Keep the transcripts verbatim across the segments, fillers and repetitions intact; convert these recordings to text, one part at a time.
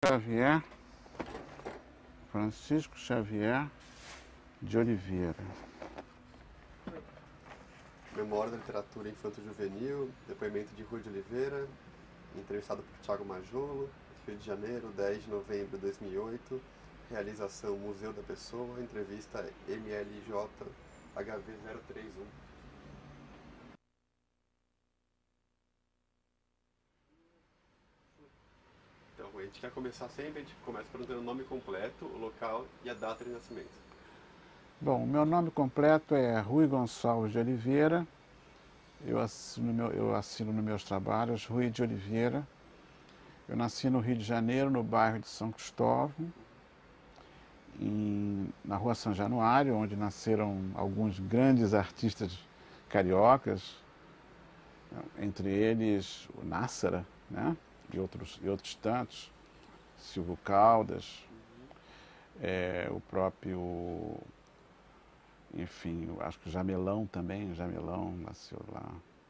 Xavier, Francisco Xavier de Oliveira. Memória da Literatura Infanto-Juvenil, depoimento de Rui de Oliveira, entrevistado por Thiago Majolo, Rio de Janeiro, dez de novembro de dois mil e oito, realização Museu da Pessoa, entrevista M L J H V zero três um. Então, a gente quer começar sempre, a gente começa perguntando o nome completo, o local e a data de nascimento. Bom, meu nome completo é Rui Gonçalves de Oliveira. Eu assino, meu, eu assino nos meus trabalhos Rui de Oliveira. Eu nasci no Rio de Janeiro, no bairro de São Cristóvão, em, na rua São Januário, onde nasceram alguns grandes artistas cariocas, entre eles o Nássara, né? e, outros, e outros tantos, Silvio Caldas, é, o próprio, enfim, acho que o Jamelão também, o Jamelão nasceu lá.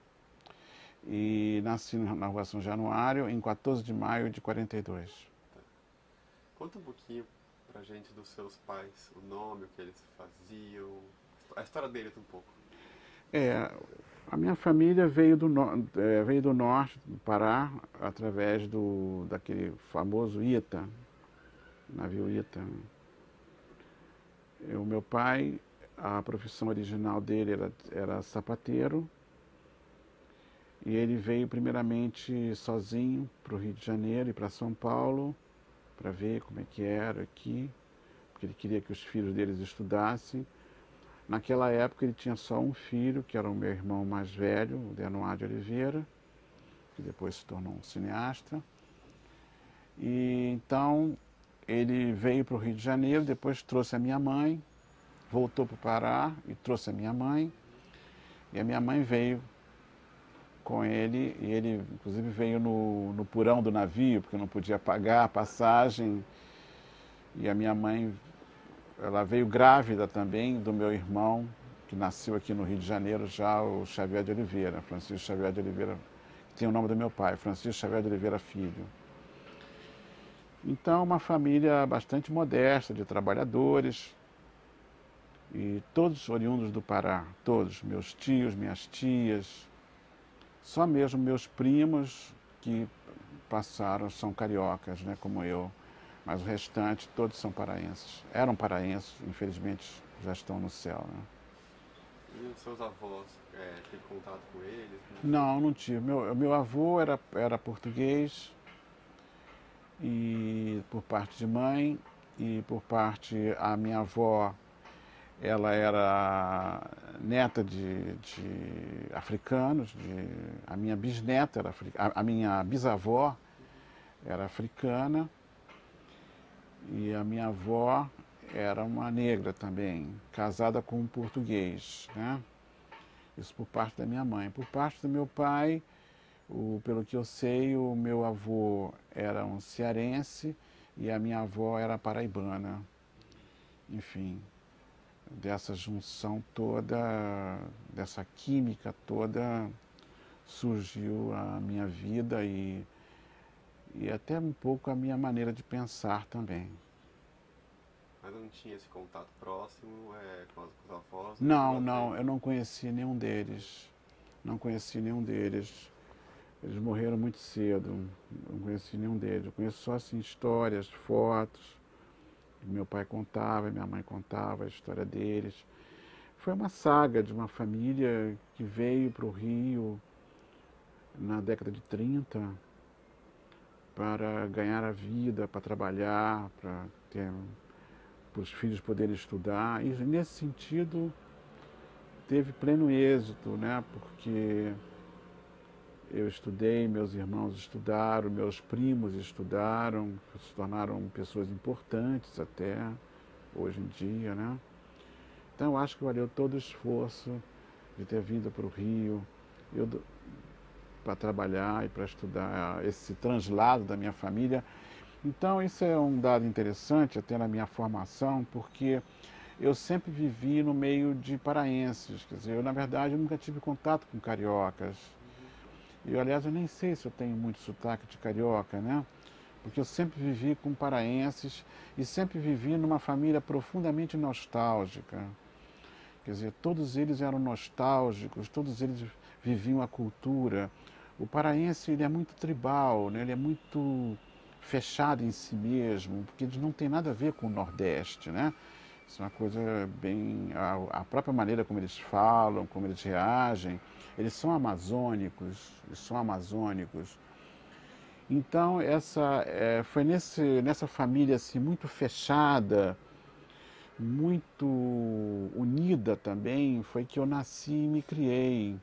E nasci na rua São Januário em quatorze de maio de quarenta e dois. Tá. Conta um pouquinho pra gente dos seus pais, o nome, o que eles faziam, a história deles um pouco. É, a minha família veio do, no, é, veio do norte do Pará, através do, daquele famoso Ita, navio Ita. O meu pai, a profissão original dele era, era sapateiro, e ele veio primeiramente sozinho para o Rio de Janeiro e para São Paulo, para ver como é que era aqui, porque ele queria que os filhos deles estudassem. Naquela época ele tinha só um filho, que era o meu irmão mais velho, o Denoir de Oliveira, que depois se tornou um cineasta. E então ele veio para o Rio de Janeiro, depois trouxe a minha mãe, voltou para o Pará e trouxe a minha mãe. E a minha mãe veio com ele, e ele inclusive veio no, no porão do navio, porque não podia pagar a passagem. E a minha mãe, ela veio grávida também do meu irmão, que nasceu aqui no Rio de Janeiro já, o Xavier de Oliveira, Francisco Xavier de Oliveira, que tem o nome do meu pai, Francisco Xavier de Oliveira Filho. Então, uma família bastante modesta, de trabalhadores, e todos oriundos do Pará, todos, meus tios, minhas tias, só mesmo meus primos que passaram, são cariocas, né, como eu, mas o restante todos são paraenses. Eram paraenses, infelizmente já estão no céu. Né? E os seus avós, é, teve contato com eles? Não, não tive. Meu, meu avô era, era português, e por parte de mãe, e por parte, a minha avó, ela era neta de, de africanos, de, a minha bisneta era africana, a minha bisavó era africana, e a minha avó era uma negra também, casada com um português, né? Isso por parte da minha mãe. Por parte do meu pai, o, pelo que eu sei, o meu avô era um cearense e a minha avó era paraibana. Enfim, dessa junção toda, dessa química toda, surgiu a minha vida e, e até um pouco a minha maneira de pensar também. Mas não tinha esse contato próximo é, com, os, com os avós? Não, não, eu não conheci nenhum deles. Não conheci nenhum deles. Eles morreram muito cedo. Não conheci nenhum deles. Eu conheço só assim, histórias, fotos. Meu pai contava, minha mãe contava a história deles. Foi uma saga de uma família que veio para o Rio na década de trinta para ganhar a vida, para trabalhar, para ter, para os filhos poderem estudar. E nesse sentido teve pleno êxito, né? Porque eu estudei, meus irmãos estudaram, meus primos estudaram, se tornaram pessoas importantes até hoje em dia, né? Então eu acho que valeu todo o esforço de ter vindo para o Rio, eu para trabalhar e para estudar, esse translado da minha família. Então isso é um dado interessante até na minha formação, porque eu sempre vivi no meio de paraenses, quer dizer, eu na verdade eu nunca tive contato com cariocas. E aliás eu nem sei se eu tenho muito sotaque de carioca, né? porque eu sempre vivi com paraenses e sempre vivi numa família profundamente nostálgica. Quer dizer, todos eles eram nostálgicos, todos eles viviam a cultura. O paraense, ele é muito tribal, né? Ele é muito fechado em si mesmo, porque eles não tem nada a ver com o Nordeste, né? Isso é uma coisa bem... A, a própria maneira como eles falam, como eles reagem, eles são amazônicos, eles são amazônicos. Então, essa, é, foi nesse, nessa família assim, muito fechada, muito unida também, foi que eu nasci e me criei.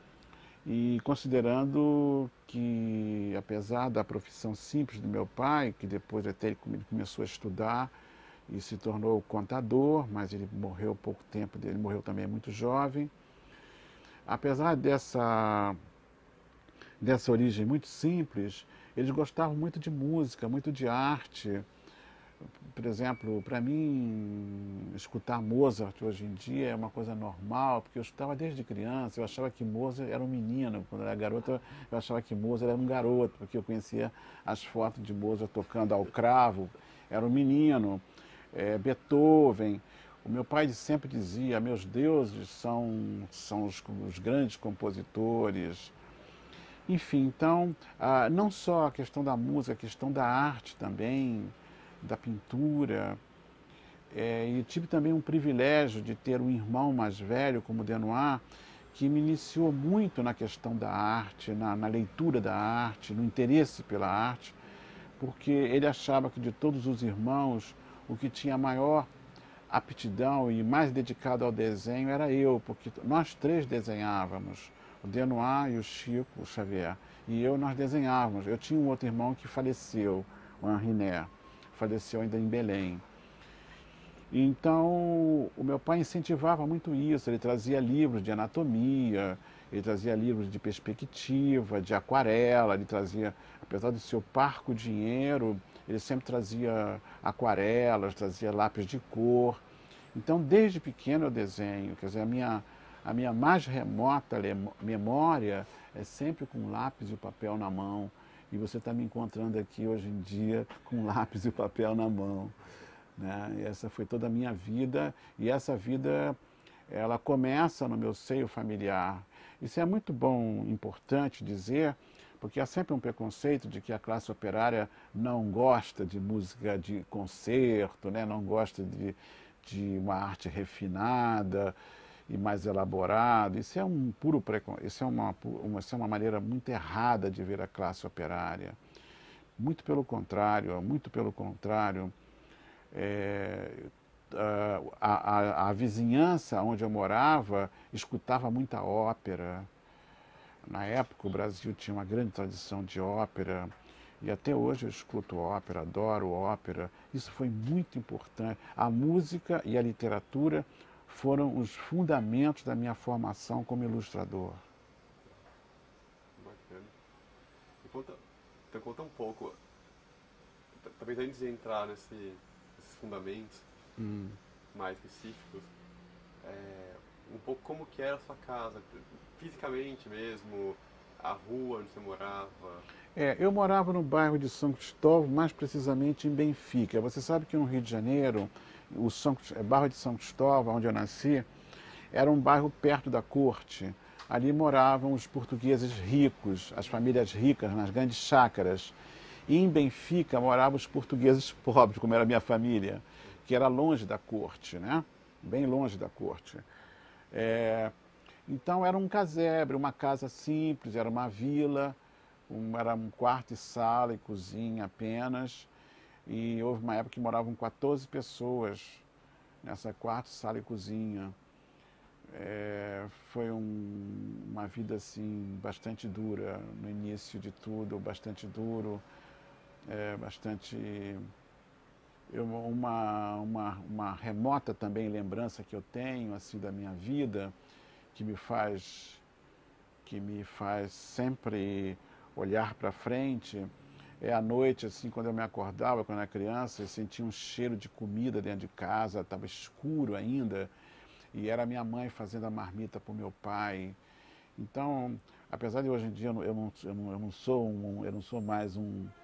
E considerando que, apesar da profissão simples do meu pai, que depois até ele começou a estudar e se tornou contador, mas ele morreu pouco tempo, ele morreu também muito jovem. Apesar dessa, dessa origem muito simples, eles gostavam muito de música, muito de arte. Por exemplo, para mim, escutar Mozart hoje em dia é uma coisa normal, porque eu escutava desde criança, eu achava que Mozart era um menino. Quando eu era garota, eu achava que Mozart era um garoto, porque eu conhecia as fotos de Mozart tocando ao cravo, era um menino. É, Beethoven. O meu pai sempre dizia, meus deuses são, são os, os grandes compositores. Enfim, então, ah, não só a questão da música, a questão da arte também, da pintura. É, e tive também um privilégio de ter um irmão mais velho, como Denoir, que me iniciou muito na questão da arte, na, na leitura da arte, no interesse pela arte, porque ele achava que de todos os irmãos, o que tinha maior aptidão e mais dedicado ao desenho era eu, porque nós três desenhávamos, o Denoir e o Chico, o Xavier, e eu nós desenhávamos. Eu tinha um outro irmão que faleceu, o Henri Né, faleceu ainda em Belém. Então, o meu pai incentivava muito isso, ele trazia livros de anatomia, ele trazia livros de perspectiva, de aquarela, ele trazia, apesar do seu parco dinheiro, ele sempre trazia aquarelas, trazia lápis de cor. Então, desde pequeno eu desenho, quer dizer, a minha, a minha mais remota memória é sempre com lápis e papel na mão. E você está me encontrando aqui hoje em dia com lápis e papel na mão. Né? Essa foi toda a minha vida, e essa vida ela começa no meu seio familiar. Isso é muito bom, importante dizer, porque há sempre um preconceito de que a classe operária não gosta de música de concerto, né? Não gosta de, de uma arte refinada e mais elaborada. Isso é um puro preconceito, isso é uma, uma, isso é uma maneira muito errada de ver a classe operária. Muito pelo contrário, muito pelo contrário. É, a, a, a vizinhança onde eu morava escutava muita ópera. Na época o Brasil tinha uma grande tradição de ópera, e até hoje eu escuto ópera, adoro ópera. Isso foi muito importante. A música e a literatura foram os fundamentos da minha formação como ilustrador. Bacana. Me conta, então conta um pouco, talvez antes de entrar nesse, nesses fundamentos hum. mais específicos, é, um pouco como que era a sua casa, fisicamente mesmo, a rua onde você morava. É, eu morava no bairro de São Cristóvão, mais precisamente em Benfica. Você sabe que no Rio de Janeiro, o São, bairro de São Cristóvão, onde eu nasci, era um bairro perto da corte. Ali moravam os portugueses ricos, as famílias ricas, nas grandes chácaras. E em Benfica moravam os portugueses pobres, como era a minha família, que era longe da corte, né? Bem longe da corte. É, então era um casebre, uma casa simples, era uma vila, um, era um quarto e sala e cozinha apenas. E houve uma época que moravam quatorze pessoas nessa quarto, sala e cozinha. É, foi um, uma vida assim bastante dura no início de tudo, bastante duro, é, bastante eu, uma, uma, uma remota também lembrança que eu tenho assim da minha vida, que me faz que me faz sempre olhar para frente, é à noite, assim, quando eu me acordava, quando eu era criança, eu sentia um cheiro de comida dentro de casa, estava escuro ainda, e era minha mãe fazendo a marmita para o meu pai. Então, apesar de hoje em dia eu não, eu não, eu não, eu não sou, um, eu não sou mais um,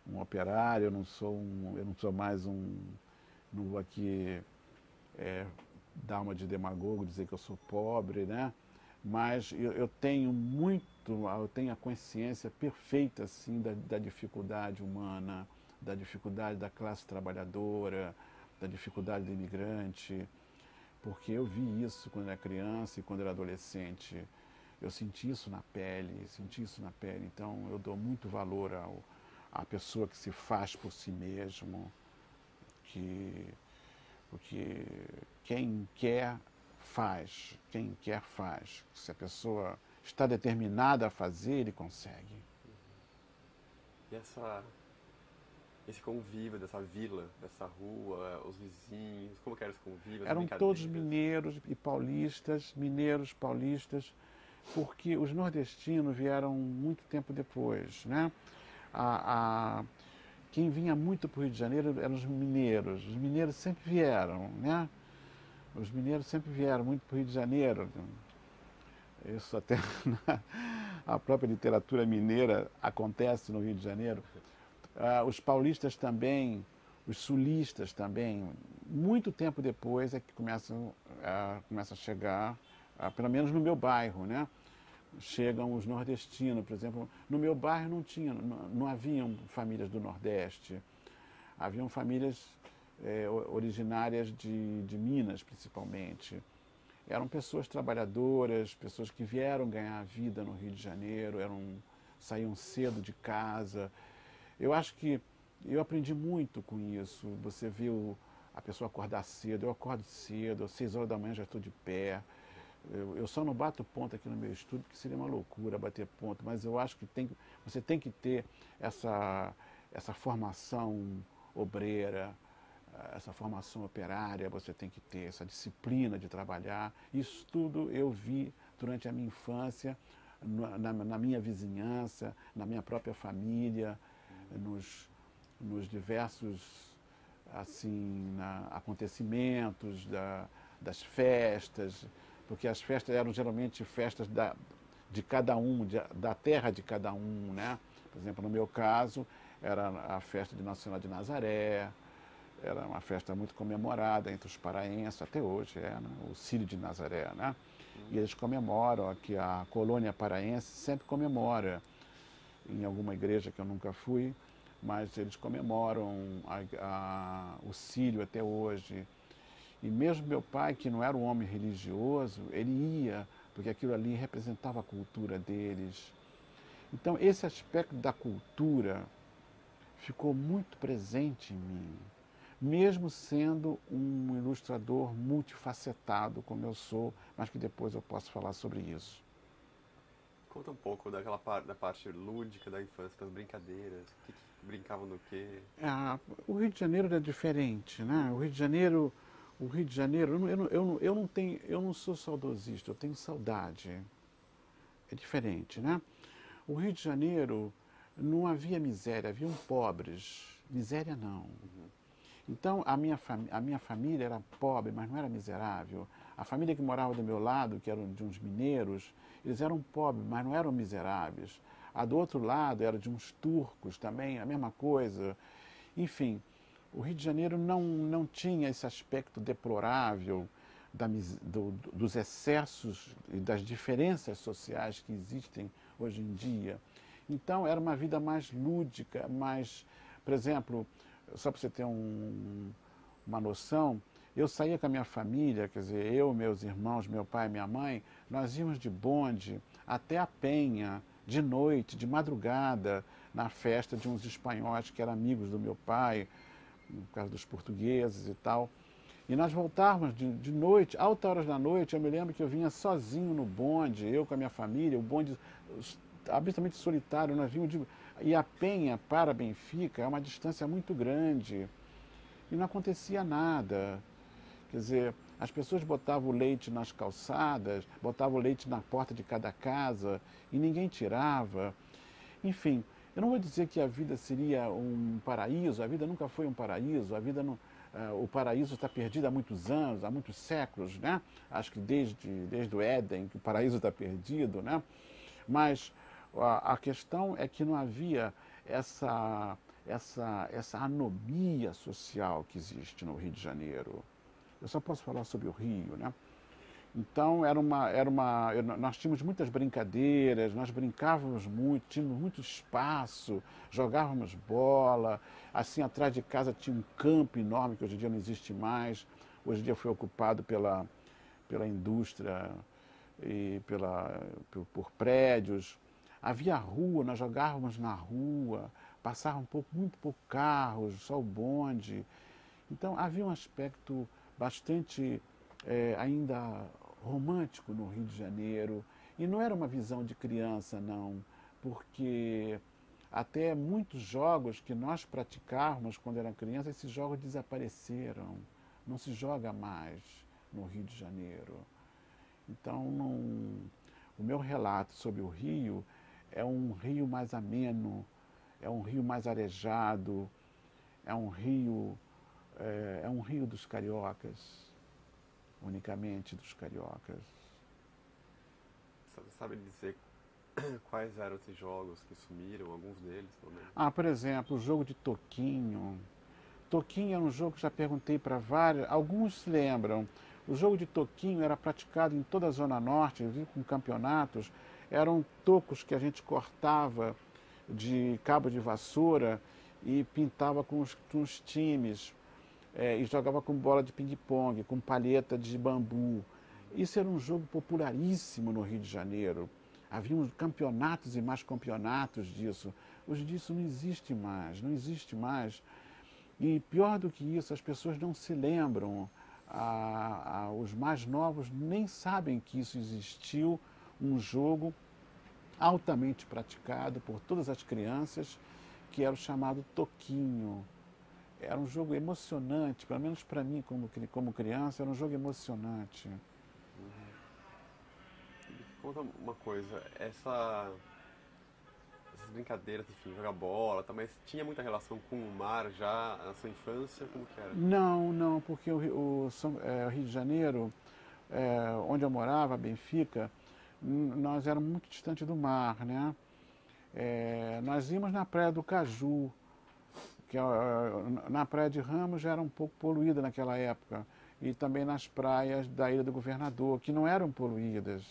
um operário, eu não sou, um, eu não sou mais um, não vou aqui é, dar uma de demagogo, dizer que eu sou pobre, né? Mas eu, eu tenho muito, eu tenho a consciência perfeita assim da, da dificuldade humana, da dificuldade da classe trabalhadora, da dificuldade do imigrante, porque eu vi isso quando era criança e quando era adolescente. Eu senti isso na pele, senti isso na pele. Então eu dou muito valor ao, à pessoa que se faz por si mesmo, que, porque quem quer faz, quem quer faz. Se a pessoa está determinada a fazer, ele consegue. E essa, esse convívio dessa vila, dessa rua, os vizinhos, como que era esse convívio? Eram todos mineiros e paulistas, mineiros, paulistas, porque os nordestinos vieram muito tempo depois, né? A, a, quem vinha muito para o Rio de Janeiro eram os mineiros. Os mineiros sempre vieram, né? Os mineiros sempre vieram muito para o Rio de Janeiro. Isso até a própria literatura mineira acontece no Rio de Janeiro. Ah, os paulistas também, os sulistas também, muito tempo depois é que começam a, começam a chegar, ah, pelo menos no meu bairro, né? Chegam os nordestinos, por exemplo. No meu bairro não tinha, não, não haviam famílias do Nordeste, haviam famílias é, originárias de, de Minas, principalmente. Eram pessoas trabalhadoras, pessoas que vieram ganhar a vida no Rio de Janeiro, eram, saíam cedo de casa. Eu acho que eu aprendi muito com isso. Você viu a pessoa acordar cedo, eu acordo cedo, às seis horas da manhã já estou de pé. Eu, eu só não bato ponto aqui no meu estudo, porque seria uma loucura bater ponto, mas eu acho que tem, você tem que ter essa, essa formação obreira, essa formação operária, você tem que ter essa disciplina de trabalhar. Isso tudo eu vi durante a minha infância, na, na minha vizinhança, na minha própria família, nos, nos diversos assim, na, acontecimentos da, das festas, porque as festas eram geralmente festas da, de cada um, de, da terra de cada um, né? Por exemplo, no meu caso, era a festa de Nossa Senhora de Nazaré, era uma festa muito comemorada entre os paraenses, até hoje é, né? O Círio de Nazaré, né? E eles comemoram, aqui a colônia paraense sempre comemora, em alguma igreja que eu nunca fui, mas eles comemoram a, a, o Círio até hoje. E mesmo meu pai, que não era um homem religioso, ele ia, porque aquilo ali representava a cultura deles. Então, esse aspecto da cultura ficou muito presente em mim, mesmo sendo um ilustrador multifacetado, como eu sou, mas que depois eu posso falar sobre isso. Conta um pouco daquela parte, da parte lúdica da infância, das brincadeiras, que, que brincavam do quê? Ah, o Rio de Janeiro era diferente, né? O Rio de Janeiro... O Rio de Janeiro, eu não, eu, não, eu, não, eu, não tenho, eu não sou saudosista, eu tenho saudade. É diferente, né? O Rio de Janeiro não havia miséria, haviam pobres. Miséria não. Uhum. Então a minha, a minha família era pobre, mas não era miserável. A família que morava do meu lado, que eram de uns mineiros, eles eram pobres, mas não eram miseráveis. A do outro lado era de uns turcos também, a mesma coisa. Enfim. O Rio de Janeiro não, não tinha esse aspecto deplorável da, do, dos excessos e das diferenças sociais que existem hoje em dia. Então, era uma vida mais lúdica, mais... Por exemplo, só para você ter um, uma noção, eu saía com a minha família, quer dizer, eu, meus irmãos, meu pai e minha mãe, nós íamos de bonde até a Penha, de noite, de madrugada, na festa de uns espanhóis que eram amigos do meu pai, no caso dos portugueses e tal. E nós voltávamos de, de noite, altas horas da noite. Eu me lembro que eu vinha sozinho no bonde, eu com a minha família, o bonde absolutamente solitário. Nós vínhamos de, e a Penha para Benfica é uma distância muito grande. E não acontecia nada. Quer dizer, as pessoas botavam o leite nas calçadas, botavam o leite na porta de cada casa e ninguém tirava. Enfim, eu não vou dizer que a vida seria um paraíso, a vida nunca foi um paraíso, a vida não, uh, o paraíso está perdido há muitos anos, há muitos séculos, né? Acho que desde, desde o Éden que o paraíso está perdido, né? Mas a, a questão é que não havia essa, essa, essa anomia social que existe no Rio de Janeiro. Eu só posso falar sobre o Rio, né? Então, era uma, era uma, nós tínhamos muitas brincadeiras, nós brincávamos muito, tínhamos muito espaço, jogávamos bola. Assim, atrás de casa tinha um campo enorme, que hoje em dia não existe mais. Hoje em dia foi ocupado pela, pela indústria e pela, por, por prédios. Havia rua, nós jogávamos na rua, passava um pouco, muito pouco carros, só o bonde. Então, havia um aspecto bastante é, ainda romântico no Rio de Janeiro. E não era uma visão de criança, não, porque até muitos jogos que nós praticávamos quando era criança, esses jogos desapareceram. Não se joga mais no Rio de Janeiro. Então, não, o meu relato sobre o Rio é um rio mais ameno, é um rio mais arejado, é um rio, é, é um rio dos cariocas, unicamente dos cariocas. Você sabe dizer quais eram esses jogos que sumiram, alguns deles, pelo menos? Ah, por exemplo, o jogo de toquinho. Toquinho é um jogo que já perguntei para vários, alguns se lembram. O jogo de toquinho era praticado em toda a Zona Norte, com campeonatos. Eram tocos que a gente cortava de cabo de vassoura e pintava com os, com os times. É, e jogava com bola de ping-pong, com palheta de bambu. Isso era um jogo popularíssimo no Rio de Janeiro. Havia uns campeonatos e mais campeonatos disso. Hoje disso não existe mais, não existe mais. E pior do que isso, as pessoas não se lembram. Ah, ah, os mais novos nem sabem que isso existiu, um jogo altamente praticado por todas as crianças, que era o chamado toquinho. Era um jogo emocionante, pelo menos para mim, como, como criança, era um jogo emocionante. Uhum. Conta uma coisa, essa, essas brincadeiras, enfim, jogar bola, tá, mas tinha muita relação com o mar já na sua infância? Como que era? Não, não, porque o, o, São, é, o Rio de Janeiro, é, onde eu morava, Benfica, nós éramos muito distante do mar, né? É, nós íamos na Praia do Caju, que na Praia de Ramos já era um pouco poluída naquela época, e também nas praias da Ilha do Governador, que não eram poluídas.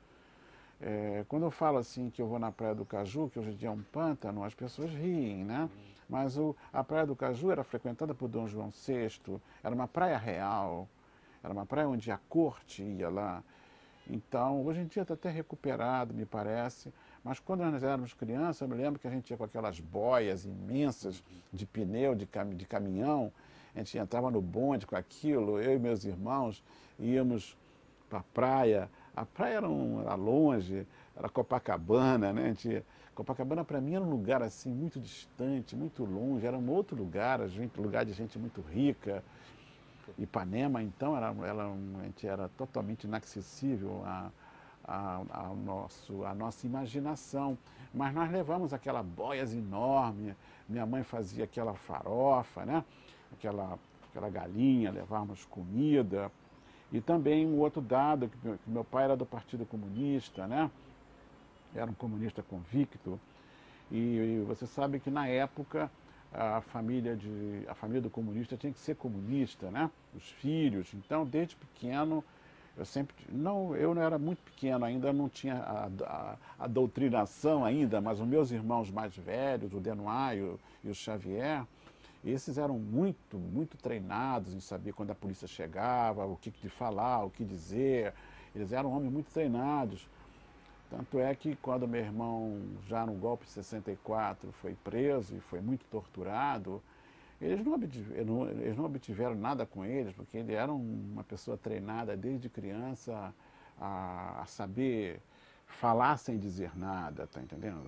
É, quando eu falo assim que eu vou na Praia do Caju, que hoje em dia é um pântano, as pessoas riem, né? Mas o, a Praia do Caju era frequentada por Dom João sexto, era uma praia real, era uma praia onde a corte ia lá. Então, hoje em dia está até recuperado, me parece, mas quando nós éramos crianças, eu me lembro que a gente ia com aquelas boias imensas de pneu, de, cam de caminhão, a gente entrava no bonde com aquilo, eu e meus irmãos íamos para a praia. A praia era, um, era longe, era Copacabana, né? A gente ia, Copacabana para mim era um lugar assim muito distante, muito longe, era um outro lugar, a gente, lugar de gente muito rica. Ipanema, então, era, era, a gente era totalmente inacessível a, a, a, nosso, a nossa imaginação. Mas nós levamos aquela boias enorme, minha mãe fazia aquela farofa, né? aquela, aquela galinha, levávamos comida. E também um outro dado, que meu, que meu pai era do Partido Comunista, né? Era um comunista convicto. E, e você sabe que na época a família, de, a família do comunista tinha que ser comunista, né? Os filhos. Então, desde pequeno, eu sempre... Não, eu não era muito pequeno ainda, não tinha a, a, a doutrinação ainda, mas os meus irmãos mais velhos, o Denoy e o Xavier, esses eram muito, muito treinados em saber quando a polícia chegava, o que, que falar, o que dizer. Eles eram homens muito treinados. Tanto é que quando meu irmão, já no golpe de sessenta e quatro, foi preso e foi muito torturado, eles não, obtiveram, eles não obtiveram nada com eles, porque ele era uma pessoa treinada desde criança a, a saber falar sem dizer nada, tá entendendo?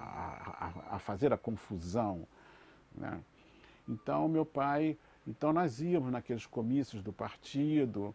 A, a, a fazer a confusão, né? Então, meu pai, então nós íamos naqueles comícios do partido,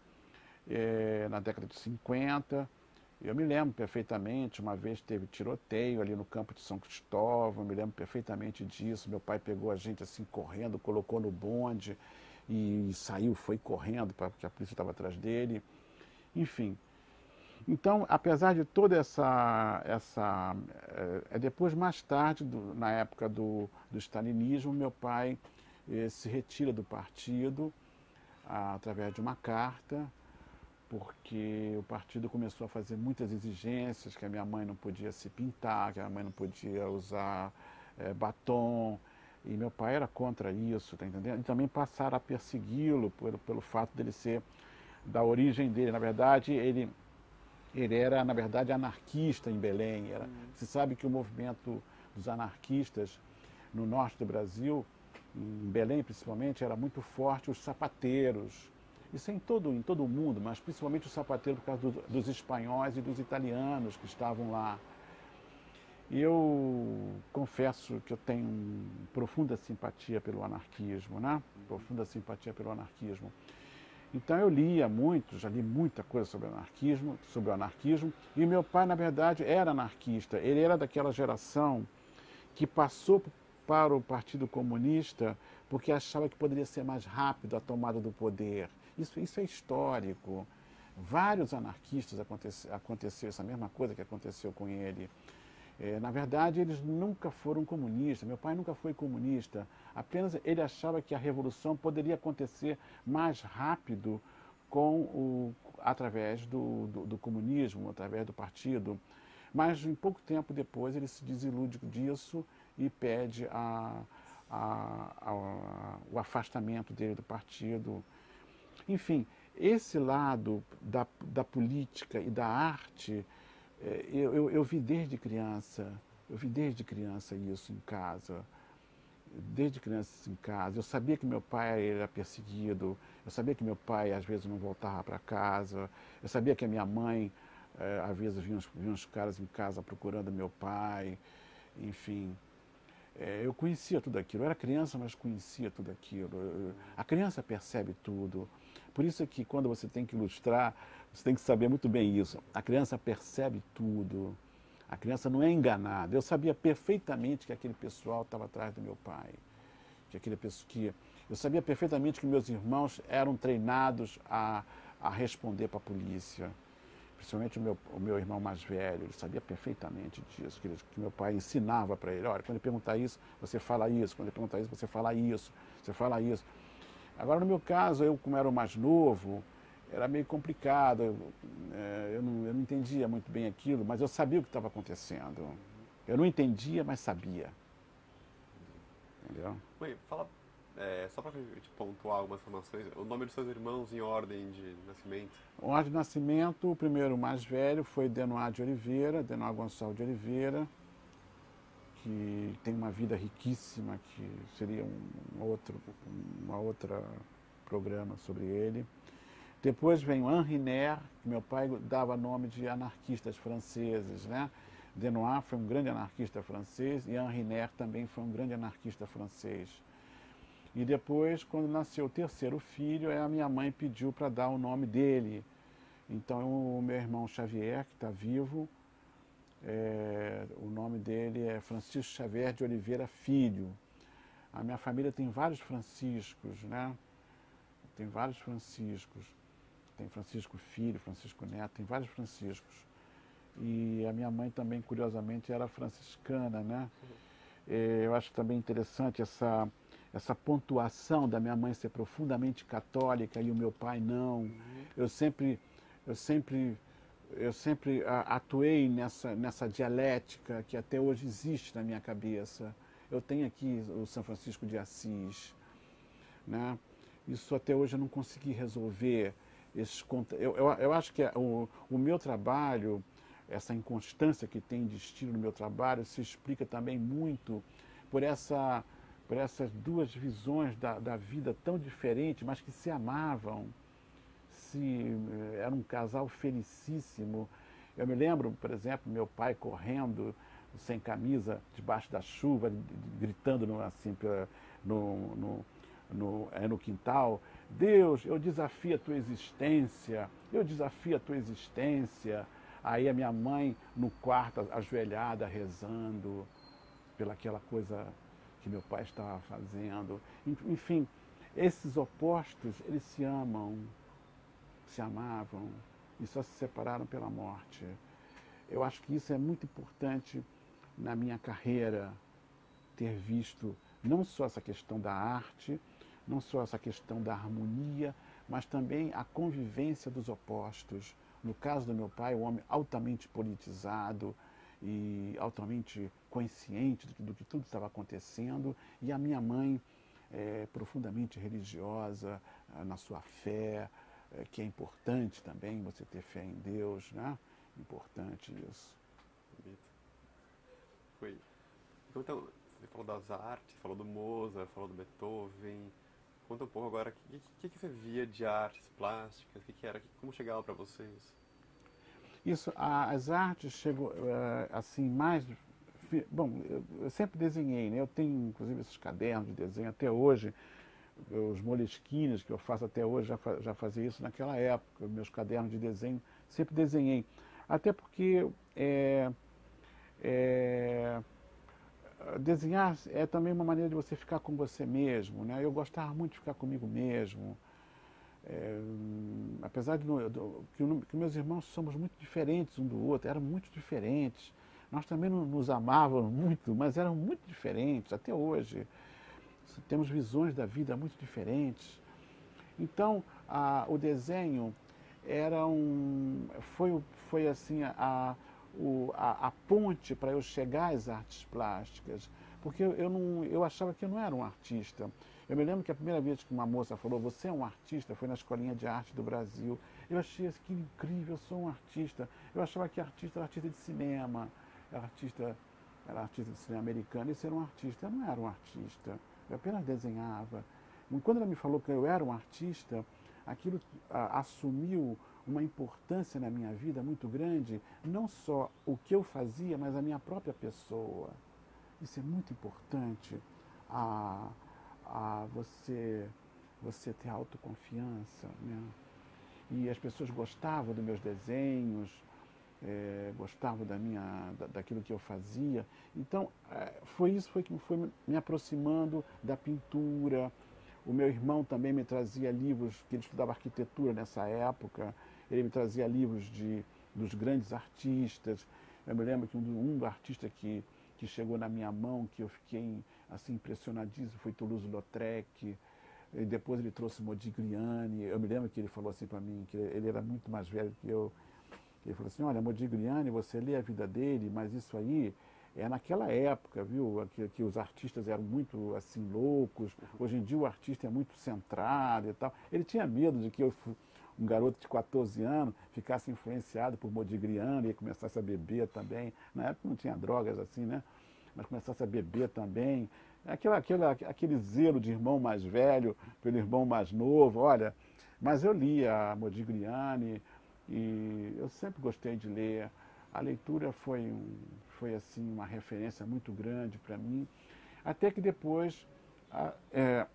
é, na década de cinquenta. Eu me lembro perfeitamente, uma vez teve tiroteio ali no campo de São Cristóvão, eu me lembro perfeitamente disso. Meu pai pegou a gente assim correndo, colocou no bonde e saiu, foi correndo, porque a polícia estava atrás dele. Enfim, Então, apesar de toda essa... essa é, depois, mais tarde, do, na época do, do stalinismo, meu pai eh, se retira do partido a, através de uma carta, porque o partido começou a fazer muitas exigências, que a minha mãe não podia se pintar, que a minha mãe não podia usar é, batom, e meu pai era contra isso, tá entendendo? E também passaram a persegui-lo pelo, pelo fato dele ser da origem dele. Na verdade, ele, ele era, na verdade, anarquista em Belém. Era, hum. Você sabe que o movimento dos anarquistas no norte do Brasil, em Belém principalmente, era muito forte, os sapateiros. Isso é em todo, em todo o mundo, mas principalmente os sapateiros por causa do, dos espanhóis e dos italianos que estavam lá. E eu confesso que eu tenho profunda simpatia pelo anarquismo, né? Profunda simpatia pelo anarquismo. Então eu lia muito, já li muita coisa sobre anarquismo, sobre o anarquismo, e meu pai, na verdade, era anarquista. Ele era daquela geração que passou para o Partido Comunista porque achava que poderia ser mais rápido a tomada do poder. Isso, isso é histórico. Vários anarquistas aconteceu, aconteceu essa mesma coisa que aconteceu com ele. É, na verdade, eles nunca foram comunistas. Meu pai nunca foi comunista. Apenas ele achava que a revolução poderia acontecer mais rápido com o, através do, do, do comunismo, através do partido. Mas, em pouco tempo depois, ele se desilude disso e pede a, a, a, o afastamento dele do partido. Enfim, esse lado da, da política e da arte, eu, eu, eu vi desde criança, eu vi desde criança isso em casa, desde criança isso em casa. Eu sabia que meu pai era perseguido, eu sabia que meu pai às vezes não voltava para casa, eu sabia que a minha mãe, às vezes vinha uns, vinha uns caras em casa procurando meu pai, enfim. Eu conhecia tudo aquilo, eu era criança, mas conhecia tudo aquilo. A criança percebe tudo. Por isso é que quando você tem que ilustrar, você tem que saber muito bem isso. A criança percebe tudo. A criança não é enganada. Eu sabia perfeitamente que aquele pessoal estava atrás do meu pai. Que aquele pessoal que eu sabia perfeitamente que meus irmãos eram treinados a, a responder para a polícia. Principalmente o meu, o meu irmão mais velho, ele sabia perfeitamente disso, que, ele, que meu pai ensinava para ele, olha, quando ele perguntar isso, você fala isso, quando ele perguntar isso, você fala isso, você fala isso. Agora, no meu caso, eu como era o mais novo, era meio complicado, eu, eu, não, eu não entendia muito bem aquilo, mas eu sabia o que estava acontecendo. Eu não entendia, mas sabia. Entendeu? Mãe, fala, é, só para te pontuar algumas informações, o nome dos seus irmãos em ordem de nascimento? Ordem de nascimento, o primeiro mais velho foi Denoir de Oliveira, Denoir Gonçalves de Oliveira, que tem uma vida riquíssima, que seria um outro, uma outra programa sobre ele. Depois vem o Henri Nair, que meu pai dava nome de anarquistas franceses, né? Denoir foi um grande anarquista francês e Henri Nair também foi um grande anarquista francês. E depois, quando nasceu o terceiro filho, a minha mãe pediu para dar o nome dele. Então, o meu irmão Xavier, que está vivo, é, o nome dele é Francisco Xavier de Oliveira Filho. A minha família tem vários Franciscos, né? Tem vários Franciscos. Tem Francisco Filho, Francisco Neto, tem vários Franciscos. E a minha mãe também, curiosamente, era franciscana, né? É, eu acho também interessante essa... essa pontuação da minha mãe ser profundamente católica e o meu pai não. Uhum. Eu sempre, eu sempre, eu sempre atuei nessa, nessa dialética que até hoje existe na minha cabeça. Eu tenho aqui o São Francisco de Assis, né? Isso até hoje eu não consegui resolver. Esses, eu, eu, eu acho que o, o meu trabalho, essa inconstância que tem de estilo no meu trabalho, se explica também muito por essa... por essas duas visões da, da vida tão diferentes, mas que se amavam, se, era um casal felicíssimo. Eu me lembro, por exemplo, meu pai correndo, sem camisa, debaixo da chuva, gritando no, assim, no, no, no, é, no quintal, Deus, eu desafio a tua existência, eu desafio a tua existência. Aí a minha mãe no quarto, ajoelhada, rezando pelaquela coisa que meu pai estava fazendo. Enfim, esses opostos, eles se amam, se amavam. e só se separaram pela morte. Eu acho que isso é muito importante na minha carreira, ter visto não só essa questão da arte, não só essa questão da harmonia, mas também a convivência dos opostos. No caso do meu pai, um homem altamente politizado e altamente consciente do que, do que tudo estava acontecendo, e a minha mãe, é, profundamente religiosa, na sua fé, é, que é importante também você ter fé em Deus, né? Importante isso. Foi. Então, você falou das artes, falou do Mozart, falou do Beethoven. Conta um pouco agora, o que, que você via de artes plásticas? O que, que era? Como chegava para vocês? Isso, a, as artes chegam uh, assim mais... Bom, eu, eu sempre desenhei, né? Eu tenho inclusive esses cadernos de desenho até hoje. Os moleskines que eu faço até hoje, já, fa, já fazia isso naquela época. Meus cadernos de desenho, sempre desenhei. Até porque é, é, desenhar é também uma maneira de você ficar com você mesmo, né? Eu gostava muito de ficar comigo mesmo. É, apesar de no, do, que, o, que meus irmãos somos muito diferentes um do outro, eram muito diferentes. Nós também não nos amávamos muito, mas eram muito diferentes, até hoje. Temos visões da vida muito diferentes. Então, a, o desenho era um, foi, foi assim a, o, a, a ponte para eu chegar às artes plásticas, porque eu, eu, não, eu achava que eu não era um artista. Eu me lembro que a primeira vez que uma moça falou, você é um artista, foi na Escolinha de Arte do Brasil. Eu achei assim, que incrível, eu sou um artista. Eu achava que artista era artista de cinema, era artista, era artista de cinema americano, esse era um artista. Eu não era um artista, eu apenas desenhava. E quando ela me falou que eu era um artista, aquilo a, assumiu uma importância na minha vida muito grande, não só o que eu fazia, mas a minha própria pessoa. Isso é muito importante, a, a você, você ter autoconfiança, né? E as pessoas gostavam dos meus desenhos, é, gostavam da minha, da, daquilo que eu fazia. Então, é, foi isso foi que foi me aproximando da pintura. O meu irmão também me trazia livros, que ele estudava arquitetura nessa época, ele me trazia livros de, dos grandes artistas. Eu me lembro que um, um artista que, que chegou na minha mão, que eu fiquei assim, impressionadíssimo, foi Toulouse-Lautrec. E depois ele trouxe Modigliani. Eu me lembro que ele falou assim para mim, que ele era muito mais velho que eu. Ele falou assim, olha, Modigliani, você lê a vida dele, mas isso aí é naquela época, viu, que, que os artistas eram muito assim loucos. Hoje em dia o artista é muito centrado e tal. Ele tinha medo de que eu, um garoto de quatorze anos, ficasse influenciado por Modigliani e começasse a beber também. Na época não tinha drogas assim, né? Mas começasse a beber também. Aquela, aquela, aquele zelo de irmão mais velho pelo irmão mais novo, olha. Mas eu lia Modigliani e eu sempre gostei de ler. A leitura foi, um, foi assim, uma referência muito grande para mim. Até que depois a, é,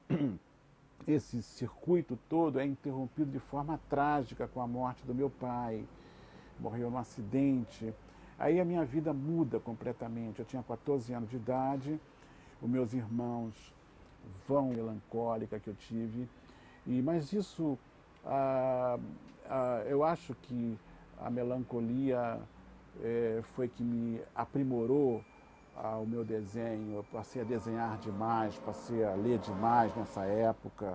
esse circuito todo é interrompido de forma trágica com a morte do meu pai. Morreu num acidente. Aí a minha vida muda completamente. Eu tinha quatorze anos de idade, os meus irmãos vão melancólica que eu tive, e, mas isso, ah, ah, eu acho que a melancolia eh, foi que me aprimorou ah, o meu desenho. Eu passei a desenhar demais, passei a ler demais nessa época.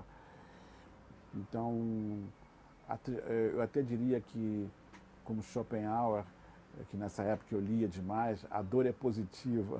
Então, eu até diria que, como Schopenhauer, que nessa época eu lia demais, a dor é positiva.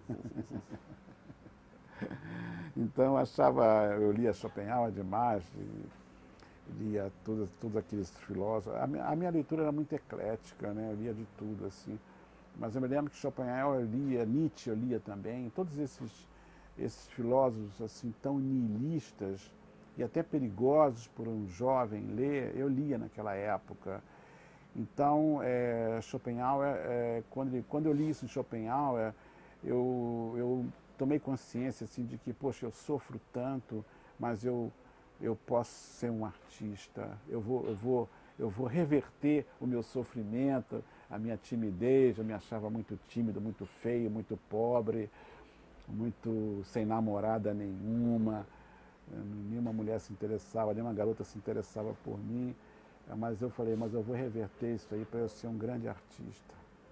Então eu achava, eu lia Schopenhauer demais, lia todos, todos aqueles filósofos. A minha, a minha leitura era muito eclética, né? Eu lia de tudo, assim. Mas eu me lembro que Schopenhauer eu lia, Nietzsche eu lia também, todos esses, esses filósofos assim tão nihilistas e até perigosos por um jovem ler, eu lia naquela época. Então, é, Schopenhauer, é, quando, ele, quando eu li isso em Schopenhauer, eu, eu tomei consciência assim, de que, poxa, eu sofro tanto, mas eu, eu posso ser um artista, eu vou, eu, vou, eu vou reverter o meu sofrimento, a minha timidez. Eu me achava muito tímido, muito feio, muito pobre, muito sem namorada nenhuma, nenhuma mulher se interessava, nenhuma garota se interessava por mim. Mas eu falei, mas eu vou reverter isso aí para eu ser um grande artista.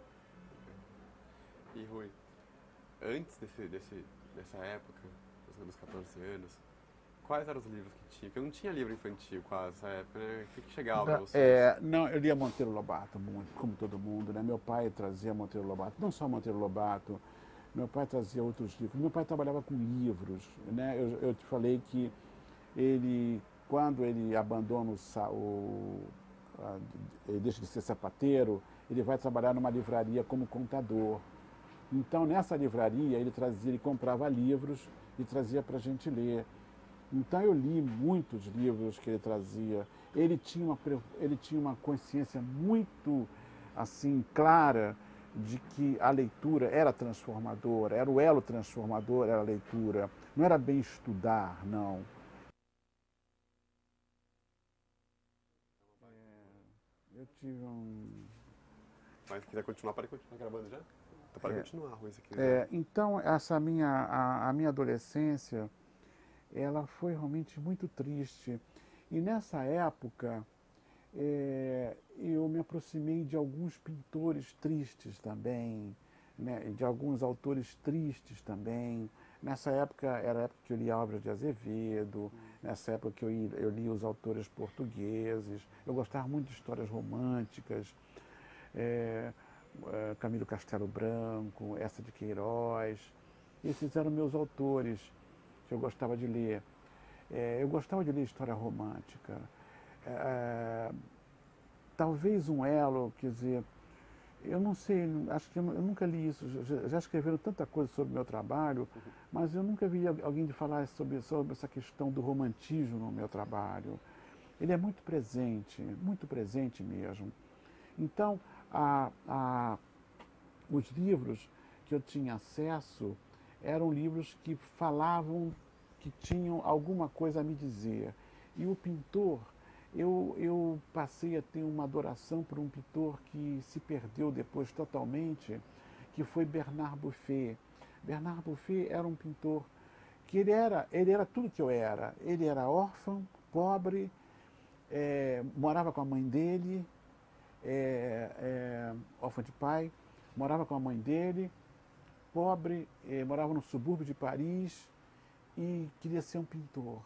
E Rui, antes desse, desse, dessa época, dos catorze anos, quais eram os livros que tinha? Porque eu não tinha livro infantil quase nessa época, né? O que, que chegava para vocês? É, não, eu lia Monteiro Lobato muito, como todo mundo, né? Meu pai trazia Monteiro Lobato, não só Monteiro Lobato, meu pai trazia outros livros. Meu pai trabalhava com livros, né? Eu, eu te falei que ele, quando ele abandona o, o a, ele deixa de ser sapateiro, ele vai trabalhar numa livraria como contador. Então, nessa livraria, ele trazia, ele comprava livros e trazia para a gente ler. Então, eu li muitos livros que ele trazia. Ele tinha uma, ele tinha uma consciência muito, assim, clara de que a leitura era transformadora, era o elo transformador, era a leitura. Não era bem estudar, não. É, eu tive um... Mas se quiser continuar, pode continuar gravando já? Para é, continuar, Rui, se quiser. É, então, essa minha, a, a minha adolescência, ela foi realmente muito triste. E nessa época, é, eu me aproximei de alguns pintores tristes também, né, de alguns autores tristes também. Nessa época, era a época que eu lia obras de Azevedo, nessa época que eu, eu lia os autores portugueses. Eu gostava muito de histórias românticas. É, Camilo Castelo Branco, Eça de Queiroz. Esses eram meus autores que eu gostava de ler. É, eu gostava de ler história romântica. É, talvez um elo, quer dizer, eu não sei, acho que eu, eu nunca li isso. Já, já escreveram tanta coisa sobre o meu trabalho, mas eu nunca vi alguém de falar sobre, sobre essa questão do romantismo no meu trabalho. Ele é muito presente, muito presente mesmo. Então, A, a, os livros que eu tinha acesso eram livros que falavam, que tinham alguma coisa a me dizer. E o pintor, eu, eu passei a ter uma adoração por um pintor que se perdeu depois totalmente, que foi Bernard Buffet. Bernard Buffet era um pintor que ele era, ele era tudo que eu era. Ele era órfão, pobre, é, morava com a mãe dele, É, é, órfão de pai, morava com a mãe dele, pobre, é, morava no subúrbio de Paris e queria ser um pintor.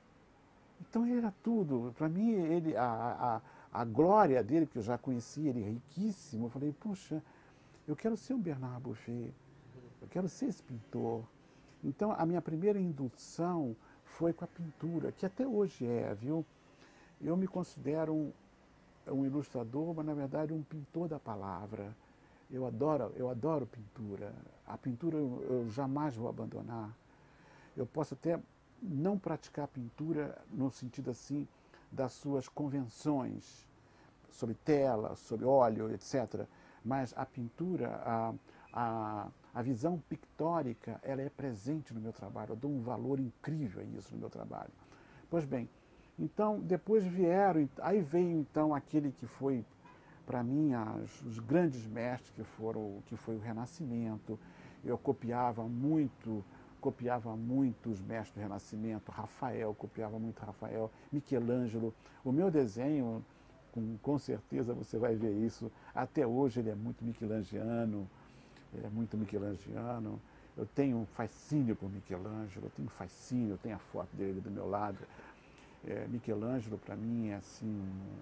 Então ele era tudo. Para mim, ele, a, a, a glória dele, que eu já conhecia, ele riquíssimo, eu falei, puxa, eu quero ser um Bernard Buffet, eu quero ser esse pintor. Então a minha primeira indução foi com a pintura, que até hoje é, viu? Eu me considero um um ilustrador, mas na verdade um pintor da palavra. Eu adoro, eu adoro pintura. A pintura eu, eu jamais vou abandonar. Eu posso até não praticar pintura no sentido assim das suas convenções sobre tela, sobre óleo, etcétera. Mas a pintura, a, a, a visão pictórica, ela é presente no meu trabalho. Eu dou um valor incrível a isso no meu trabalho. Pois bem, então, depois vieram, aí veio então aquele que foi, para mim, as, os grandes mestres que foram, que foi o Renascimento. Eu copiava muito, copiava muito os mestres do Renascimento, Rafael, copiava muito Rafael, Michelangelo. O meu desenho, com, com certeza você vai ver isso, até hoje ele é muito michelangiano, ele é muito michelangiano. Eu tenho um fascínio por Michelangelo, eu tenho um fascínio, eu tenho a foto dele do meu lado. É, Michelangelo, para mim, é assim,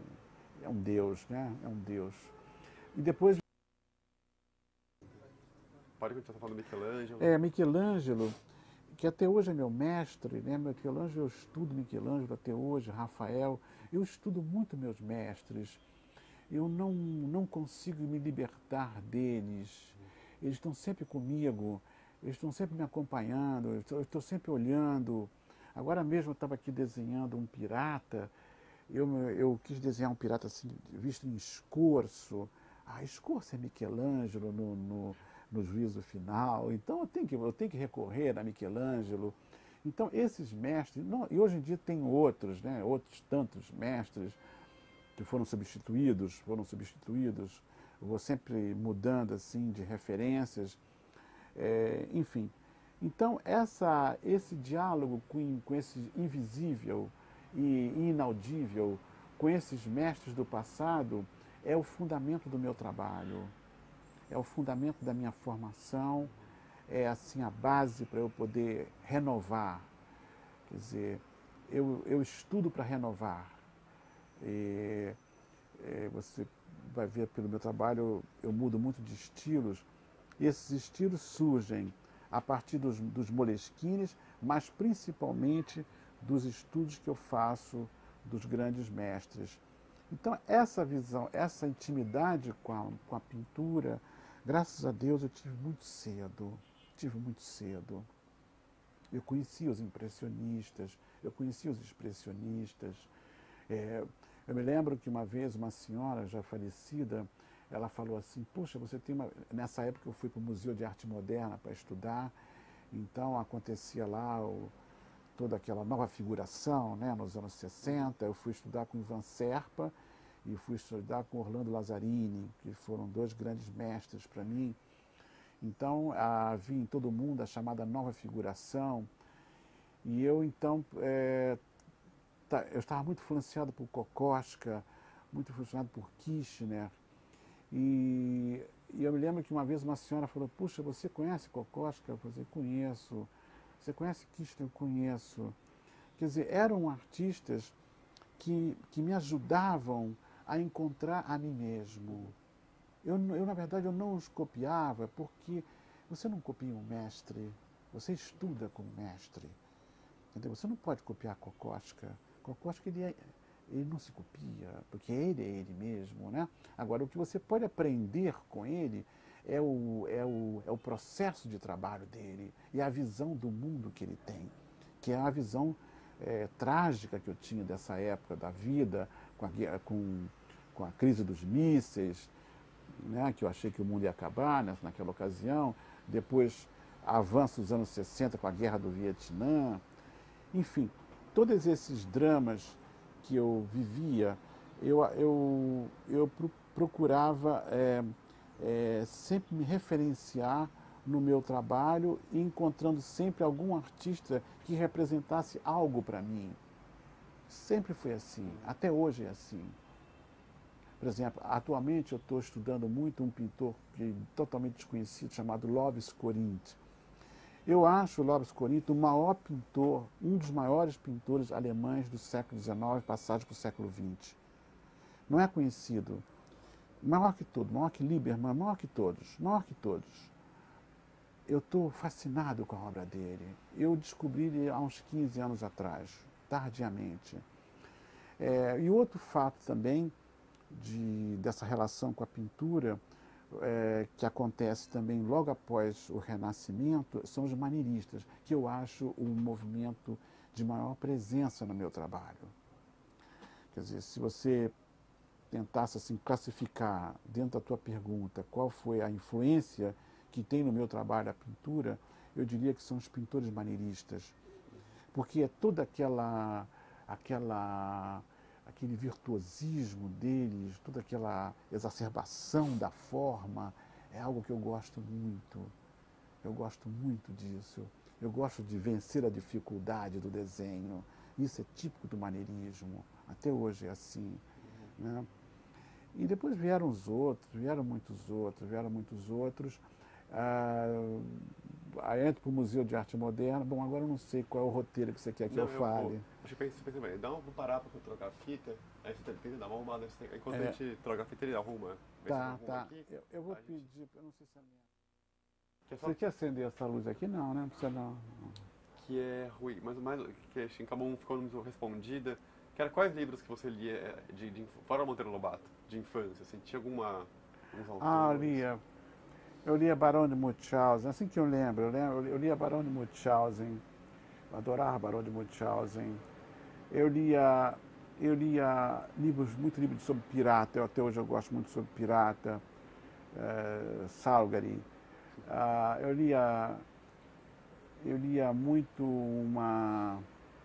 é um deus, né? É um deus. E depois... Pode continuar falando Michelangelo. É, Michelangelo, que até hoje é meu mestre, né? Michelangelo, eu estudo Michelangelo até hoje, Rafael. Eu estudo muito meus mestres. Eu não, não consigo me libertar deles. Eles estão sempre comigo, eles estão sempre me acompanhando, eu estou sempre olhando. Agora mesmo eu estava aqui desenhando um pirata, eu, eu quis desenhar um pirata assim, visto em escorço. Ah, escorço é Michelangelo no, no, no juízo final, então eu tenho, que, eu tenho que recorrer a Michelangelo. Então esses mestres, não, e hoje em dia tem outros, né, outros tantos mestres que foram substituídos, foram substituídos, eu vou sempre mudando assim de referências, é, enfim. Então, essa, esse diálogo com, com esse invisível e inaudível, com esses mestres do passado é o fundamento do meu trabalho, é o fundamento da minha formação, é assim a base para eu poder renovar. Quer dizer, eu, eu estudo para renovar. E, é, você vai ver pelo meu trabalho, eu, eu mudo muito de estilos. E esses estilos surgem a partir dos, dos Moleskines, mas principalmente dos estudos que eu faço dos grandes mestres. Então, essa visão, essa intimidade com a, com a pintura, graças a Deus eu tive muito cedo, tive muito cedo. Eu conheci os impressionistas, eu conheci os expressionistas. É, eu me lembro que uma vez uma senhora já falecida, ela falou assim, puxa, você tem uma... Nessa época eu fui para o Museu de Arte Moderna para estudar, então acontecia lá o... toda aquela nova figuração, né, nos anos sessenta. Eu fui estudar com Ivan Serpa e fui estudar com Orlando Lazzarini, que foram dois grandes mestres para mim. Então, havia em todo mundo a chamada nova figuração, e eu, então, é, tá, eu estava muito influenciado por Kokoschka, muito influenciado por Kirchner, e, e eu me lembro que uma vez uma senhora falou, puxa, você conhece Kokoschka? Eu falei, conheço. Você conhece Kirchner? Eu conheço. Quer dizer, eram artistas que, que me ajudavam a encontrar a mim mesmo. Eu, eu, na verdade, eu não os copiava, porque você não copia um mestre, você estuda com o mestre. Entendeu? Você não pode copiar Kokoschka. Kokoschka, ele, é, ele não se copia, porque ele é ele mesmo, né? Agora, o que você pode aprender com ele é o, é o, é o processo de trabalho dele e a visão do mundo que ele tem, que é a visão é, trágica que eu tinha dessa época da vida, com a, com, com a crise dos mísseis, né, que eu achei que o mundo ia acabar né, naquela ocasião, depois avanço dos anos sessenta com a guerra do Vietnã, enfim, todos esses dramas que eu vivia, eu, eu, eu procurava é, é, sempre me referenciar no meu trabalho, encontrando sempre algum artista que representasse algo para mim. Sempre foi assim, até hoje é assim. Por exemplo, atualmente eu estou estudando muito um pintor totalmente desconhecido chamado Lovis Corinth. Eu acho o Lovis Corinth o maior pintor, um dos maiores pintores alemães do século dezenove, passagem para o século vinte. Não é conhecido. Maior que todos, maior que Liebermann, maior que todos, maior que todos. Eu estou fascinado com a obra dele. Eu descobri ele há uns quinze anos atrás, tardiamente. É, e outro fato também de, dessa relação com a pintura, é, que acontece também logo após o Renascimento, são os maneiristas, que eu acho um movimento de maior presença no meu trabalho. Quer dizer, se você tentasse assim, classificar dentro da tua pergunta qual foi a influência que tem no meu trabalho a pintura, eu diria que são os pintores maneiristas. Porque é toda aquela, aquela, aquele virtuosismo deles, toda aquela exacerbação da forma, é algo que eu gosto muito. Eu gosto muito disso. Eu gosto de vencer a dificuldade do desenho. Isso é típico do maneirismo. Até hoje é assim. Né? E depois vieram os outros, vieram muitos outros, vieram muitos outros. Ah, entro para o Museu de Arte Moderna. Bom, agora eu não sei qual é o roteiro que você quer que não, eu, eu fale. Vou, deixa eu pensar, pensa bem. Dá uma, vou parar para trocar a fita, aí você tenta dar uma arrumada. Enquanto é. a gente troca a fita, ele arruma. Tá, tá. Aqui, eu, eu vou pedir, gente... eu não sei se é minha. Quer só... Você quer acender essa luz aqui? Não, né? Não precisa não. Que é ruim, mas mais que assim, acabou ficando respondida. Que era quais livros que você lia, de, de, fora Monteiro Lobato, de infância? Assim, tinha alguma... Ah, eu lia. Eu lia Barão de Munchausen, assim que eu lembro, eu, lembro, eu lia Barão de Munchausen, eu adorava Barão de Munchausen. Eu lia, eu lia livros, muito livros sobre pirata, eu, até hoje eu gosto muito sobre pirata, uh, Salgari. Uh, eu lia, eu lia muito uma,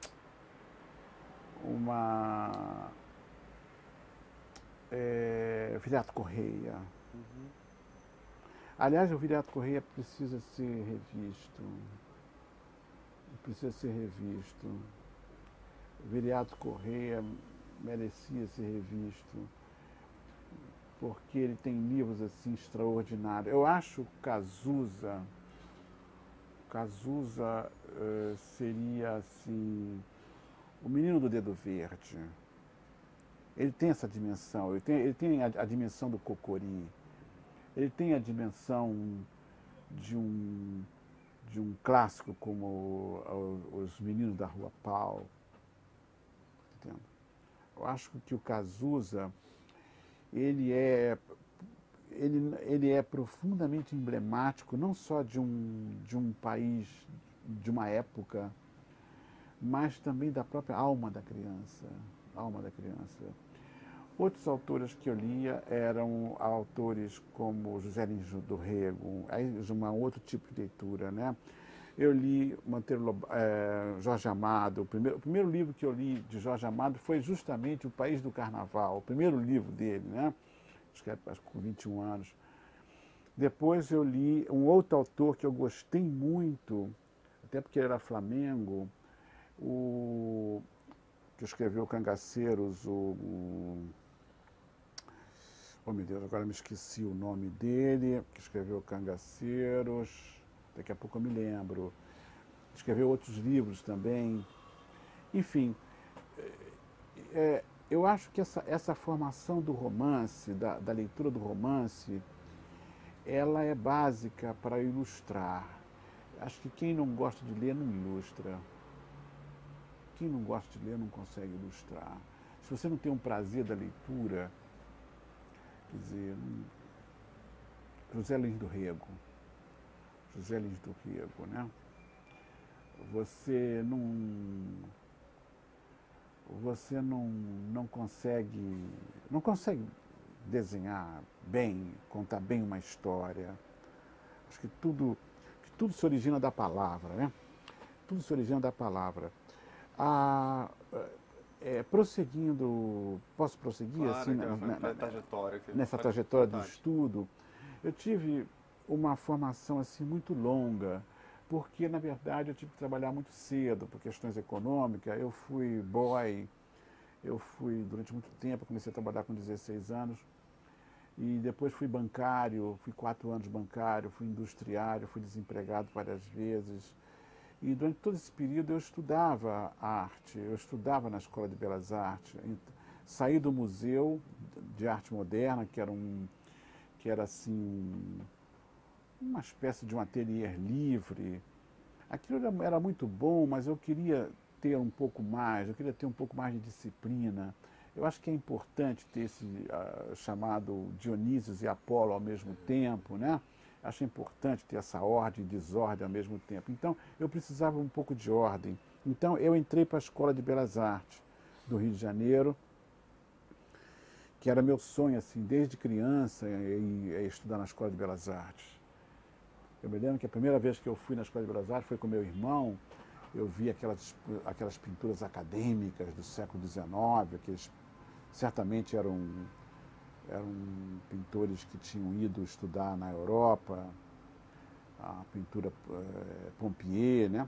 uma, é, Viriato Correia. Uhum. Aliás, o Viriato Correia precisa ser revisto. Precisa ser revisto. O Viriato Correia merecia ser revisto, porque ele tem livros assim extraordinários. Eu acho Cazuza, Cazuza uh, seria assim o menino do dedo verde. Ele tem essa dimensão, ele tem, ele tem a, a dimensão do Cocori, ele tem a dimensão de um, de um clássico como Os Meninos da Rua Pau. Entendo? Eu acho que o Cazuza, ele é, ele, ele é profundamente emblemático, não só de um, de um país, de uma época, mas também da própria alma da criança. Alma da criança. Outros autores que eu lia eram autores como José Lins do Rego, aí um outro tipo de leitura, né? Eu li Monteiro Lobato, é, Jorge Amado. O primeiro, o primeiro livro que eu li de Jorge Amado foi justamente O País do Carnaval, o primeiro livro dele, né? Acho que, acho que com vinte e um anos. Depois eu li um outro autor que eu gostei muito, até porque ele era Flamengo, o que escreveu Cangaceiros, o, o oh meu Deus, agora me esqueci o nome dele, que escreveu Cangaceiros, daqui a pouco eu me lembro. Escreveu outros livros também. Enfim, é, eu acho que essa, essa formação do romance, da, da leitura do romance, ela é básica para ilustrar. Acho que quem não gosta de ler não ilustra. Quem não gosta de ler não consegue ilustrar. Se você não tem um prazer da leitura, quer dizer, José Lins do Rego, José Lins do Rego, né? Você não, você não, não consegue, não consegue desenhar bem, contar bem uma história. Acho que tudo, que tudo se origina da palavra, né? Tudo se origina da palavra. Ah, é, prosseguindo, posso prosseguir claro, assim, na, na, na trajetória que nessa trajetória do estudo? Eu tive uma formação assim muito longa, porque na verdade eu tive que trabalhar muito cedo por questões econômicas. Eu fui boy, eu fui durante muito tempo, comecei a trabalhar com dezesseis anos e depois fui bancário, fui quatro anos bancário, fui industriário, fui desempregado várias vezes. E durante todo esse período eu estudava arte, eu estudava na Escola de Belas Artes. Saí do Museu de Arte Moderna, que era, um, que era assim, uma espécie de um ateliê livre. Aquilo era, era muito bom, mas eu queria ter um pouco mais, eu queria ter um pouco mais de disciplina. Eu acho que é importante ter esse uh, chamado Dionísios e Apolo ao mesmo tempo, né? Acho importante ter essa ordem e desordem ao mesmo tempo. Então, eu precisava um pouco de ordem. Então, eu entrei para a Escola de Belas Artes do Rio de Janeiro, que era meu sonho, assim, desde criança, e, e estudar na Escola de Belas Artes. Eu me lembro que a primeira vez que eu fui na Escola de Belas Artes foi com meu irmão. Eu vi aquelas, aquelas pinturas acadêmicas do século dezenove, aqueles certamente eram... eram pintores que tinham ido estudar na Europa, a pintura é, Pompier, né?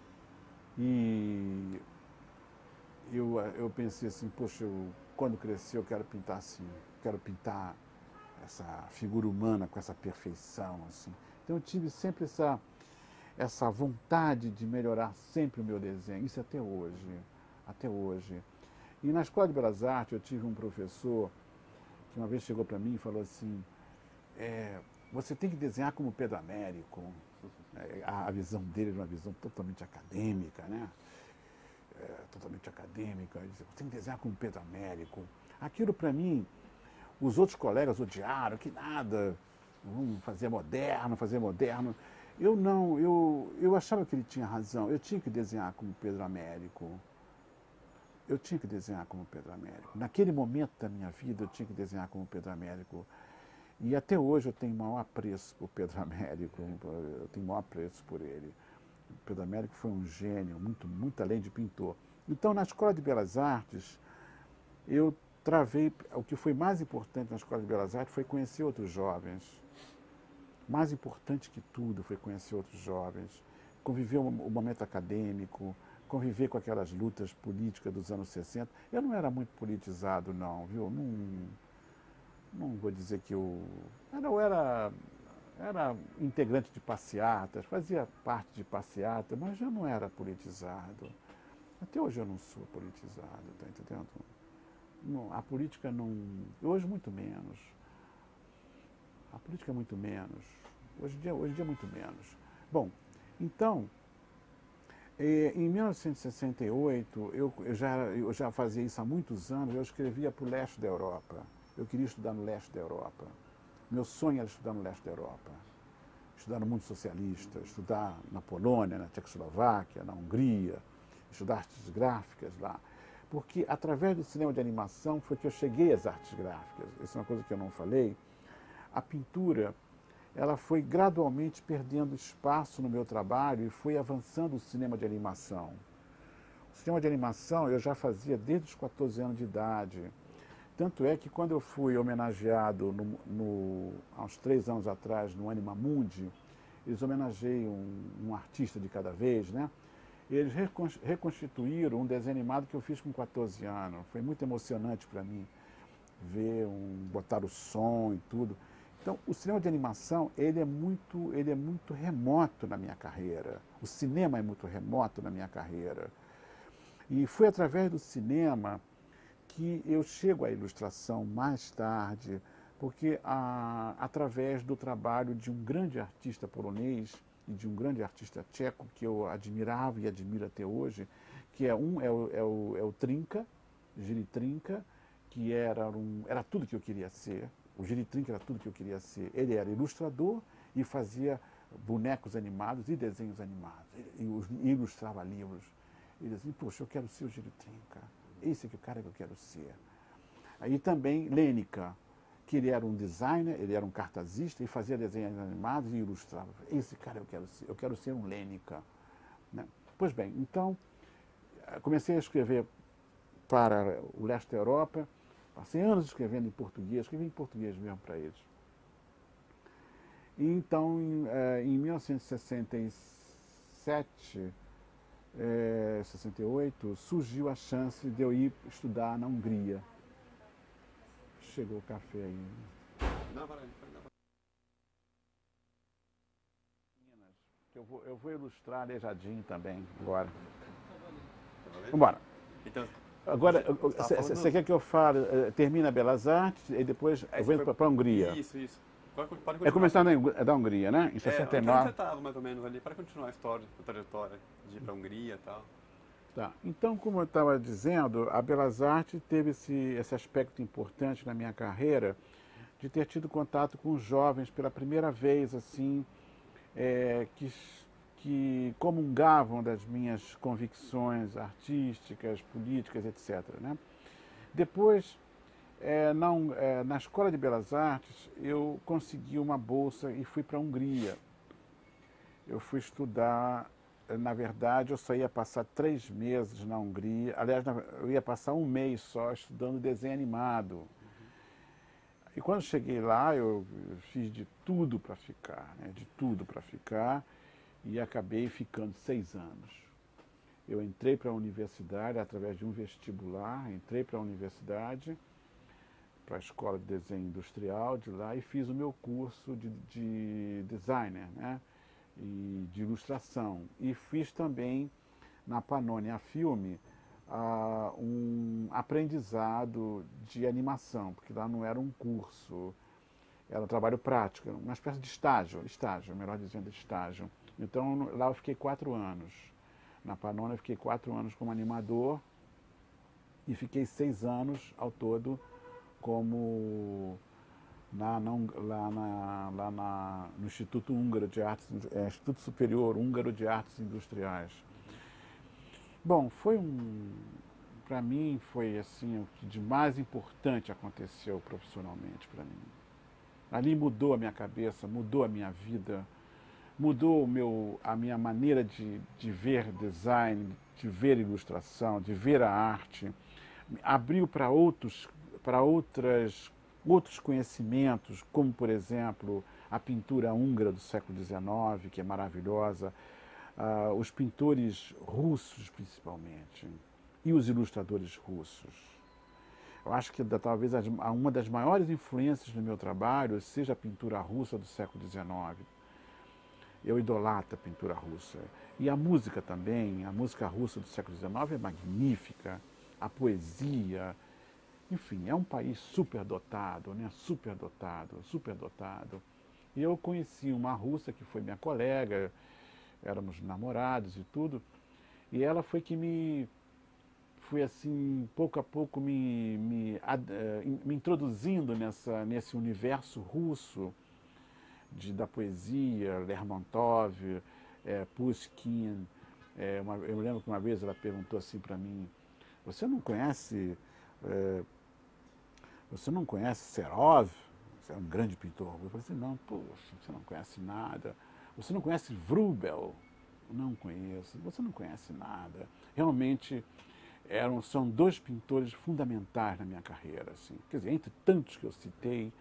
E eu, eu pensei assim, poxa, eu, quando crescer eu quero pintar assim, quero pintar essa figura humana com essa perfeição, assim. Então eu tive sempre essa, essa vontade de melhorar sempre o meu desenho, isso até hoje, até hoje. E na Escola de Belas Artes eu tive um professor que uma vez chegou para mim e falou assim, é, você tem que desenhar como Pedro Américo. A, a visão dele era uma visão totalmente acadêmica, né? É, totalmente acadêmica. Ele disse, você tem que desenhar como Pedro Américo. Aquilo para mim, os outros colegas odiaram, que nada, vamos fazer moderno, fazer moderno. Eu não, eu, eu achava que ele tinha razão, eu tinha que desenhar como Pedro Américo. Eu tinha que desenhar como Pedro Américo. Naquele momento da minha vida, eu tinha que desenhar como Pedro Américo. E até hoje eu tenho maior apreço por Pedro Américo, eu tenho maior apreço por ele. O Pedro Américo foi um gênio, muito, muito além de pintor. Então, na Escola de Belas Artes, eu travei, o que foi mais importante na Escola de Belas Artes foi conhecer outros jovens. Mais importante que tudo foi conhecer outros jovens, conviver o momento acadêmico, conviver com aquelas lutas políticas dos anos sessenta. Eu não era muito politizado, não, viu? Não, não vou dizer que eu... Eu era, era integrante de passeatas, fazia parte de passeata, mas eu não era politizado. Até hoje eu não sou politizado, tá entendendo? Não, a política não... Hoje muito menos. A política é muito menos. Hoje em dia, hoje em dia é muito menos. Bom, então, em mil novecentos e sessenta e oito, eu, eu, já, eu já fazia isso há muitos anos, eu escrevia para o leste da Europa. Eu queria estudar no leste da Europa. Meu sonho era estudar no leste da Europa. Estudar no mundo socialista, estudar na Polônia, na Tchecoslováquia, na Hungria, estudar artes gráficas lá. Porque através do cinema de animação foi que eu cheguei às artes gráficas. Isso é uma coisa que eu não falei. A pintura, ela foi gradualmente perdendo espaço no meu trabalho e foi avançando o cinema de animação. O cinema de animação eu já fazia desde os quatorze anos de idade. Tanto é que quando eu fui homenageado no, no, há uns três anos atrás no Anima Mundi, eles homenageiam um, um artista de cada vez, né? Eles reconstituíram um desenho animado que eu fiz com quatorze anos. Foi muito emocionante para mim ver, um, botar o som e tudo. Então, o cinema de animação, ele é muito, ele é muito remoto na minha carreira. O cinema é muito remoto na minha carreira. E foi através do cinema que eu chego à ilustração mais tarde, porque a, através do trabalho de um grande artista polonês e de um grande artista tcheco que eu admirava e admiro até hoje, que é um é o, é o, é o Trinka, Jiří Trinka, que era, um, era tudo que eu queria ser. O Jiří Trinka era tudo que eu queria ser. Ele era ilustrador e fazia bonecos animados e desenhos animados. E, e ilustrava livros. Ele dizia, poxa, eu quero ser o Jiří Trinka. Esse é o cara que eu quero ser. Aí também Lenica, que ele era um designer, ele era um cartazista e fazia desenhos animados e ilustrava. Esse cara eu quero ser, eu quero ser um Lenica. Né? Pois bem, então, comecei a escrever para o leste da Europa, passei anos escrevendo em português, escrevi em português mesmo para eles. E então, em, em mil novecentos e sessenta e sete, É, sessenta e oito, surgiu a chance de eu ir estudar na Hungria. Chegou o café aí. Não, para, para, eu, vou, eu vou ilustrar Aleijadinho também, agora. Vamos embora. Então, agora, você quer que eu fale, termina Belas Artes e depois eu vou para a Hungria? Isso, isso. Pode é começar na, da Hungria, né? Em sessenta e nove. É, onde você estava mais ou menos ali, para continuar a história, a trajetória de ir para a Hungria e tal. Tá. Então, como eu estava dizendo, a Belas Artes teve esse, esse aspecto importante na minha carreira de ter tido contato com jovens pela primeira vez, assim, é, que, que comungavam das minhas convicções artísticas, políticas, etcétera, né? Depois, É, não, é, na Escola de Belas Artes, eu consegui uma bolsa e fui para a Hungria. Eu fui estudar, na verdade, eu só ia passar três meses na Hungria. Aliás, eu ia passar um mês só estudando desenho animado. Uhum. E quando cheguei lá, eu fiz de tudo para ficar, né, de tudo para ficar, e acabei ficando seis anos. Eu entrei para a universidade através de um vestibular, entrei para a universidade, para a Escola de Desenho Industrial de lá e fiz o meu curso de, de designer, né, e de ilustração. E fiz também na Pannonia Filme uh, um aprendizado de animação, porque lá não era um curso, era um trabalho prático, uma espécie de estágio, estágio, melhor dizendo, estágio. Então lá eu fiquei quatro anos. Na Pannonia eu fiquei quatro anos como animador e fiquei seis anos ao todo como na, na, lá, na, lá na, no Instituto Húngaro de Artes, é, Instituto Superior Húngaro de Artes Industriais. Bom, foi um, para mim foi assim o que de mais importante aconteceu profissionalmente para mim. Ali mudou a minha cabeça, mudou a minha vida, mudou o meu, a minha maneira de, de ver design, de ver ilustração, de ver a arte, abriu para outros para outras, outros conhecimentos, como, por exemplo, a pintura húngara do século dezenove, que é maravilhosa, ah, os pintores russos, principalmente, e os ilustradores russos. Eu acho que talvez uma das maiores influências no meu trabalho seja a pintura russa do século dezenove. Eu idolatro a pintura russa. E a música também, a música russa do século dezenove é magnífica, a poesia, enfim, é um país superdotado, né? superdotado, superdotado. E eu conheci uma russa que foi minha colega, éramos namorados e tudo, e ela foi que me, foi assim, pouco a pouco me, me, me introduzindo nessa, nesse universo russo, de, da poesia, Lermontov, é, Pushkin. É, uma, eu me lembro que uma vez ela perguntou assim para mim, você não conhece, é, você não conhece Serov? Você é um grande pintor. Eu falei assim, não, poxa, você não conhece nada. Você não conhece Vrubel? Não conheço. Você não conhece nada. Realmente eram, são dois pintores fundamentais na minha carreira. Assim. Quer dizer, entre tantos que eu citei,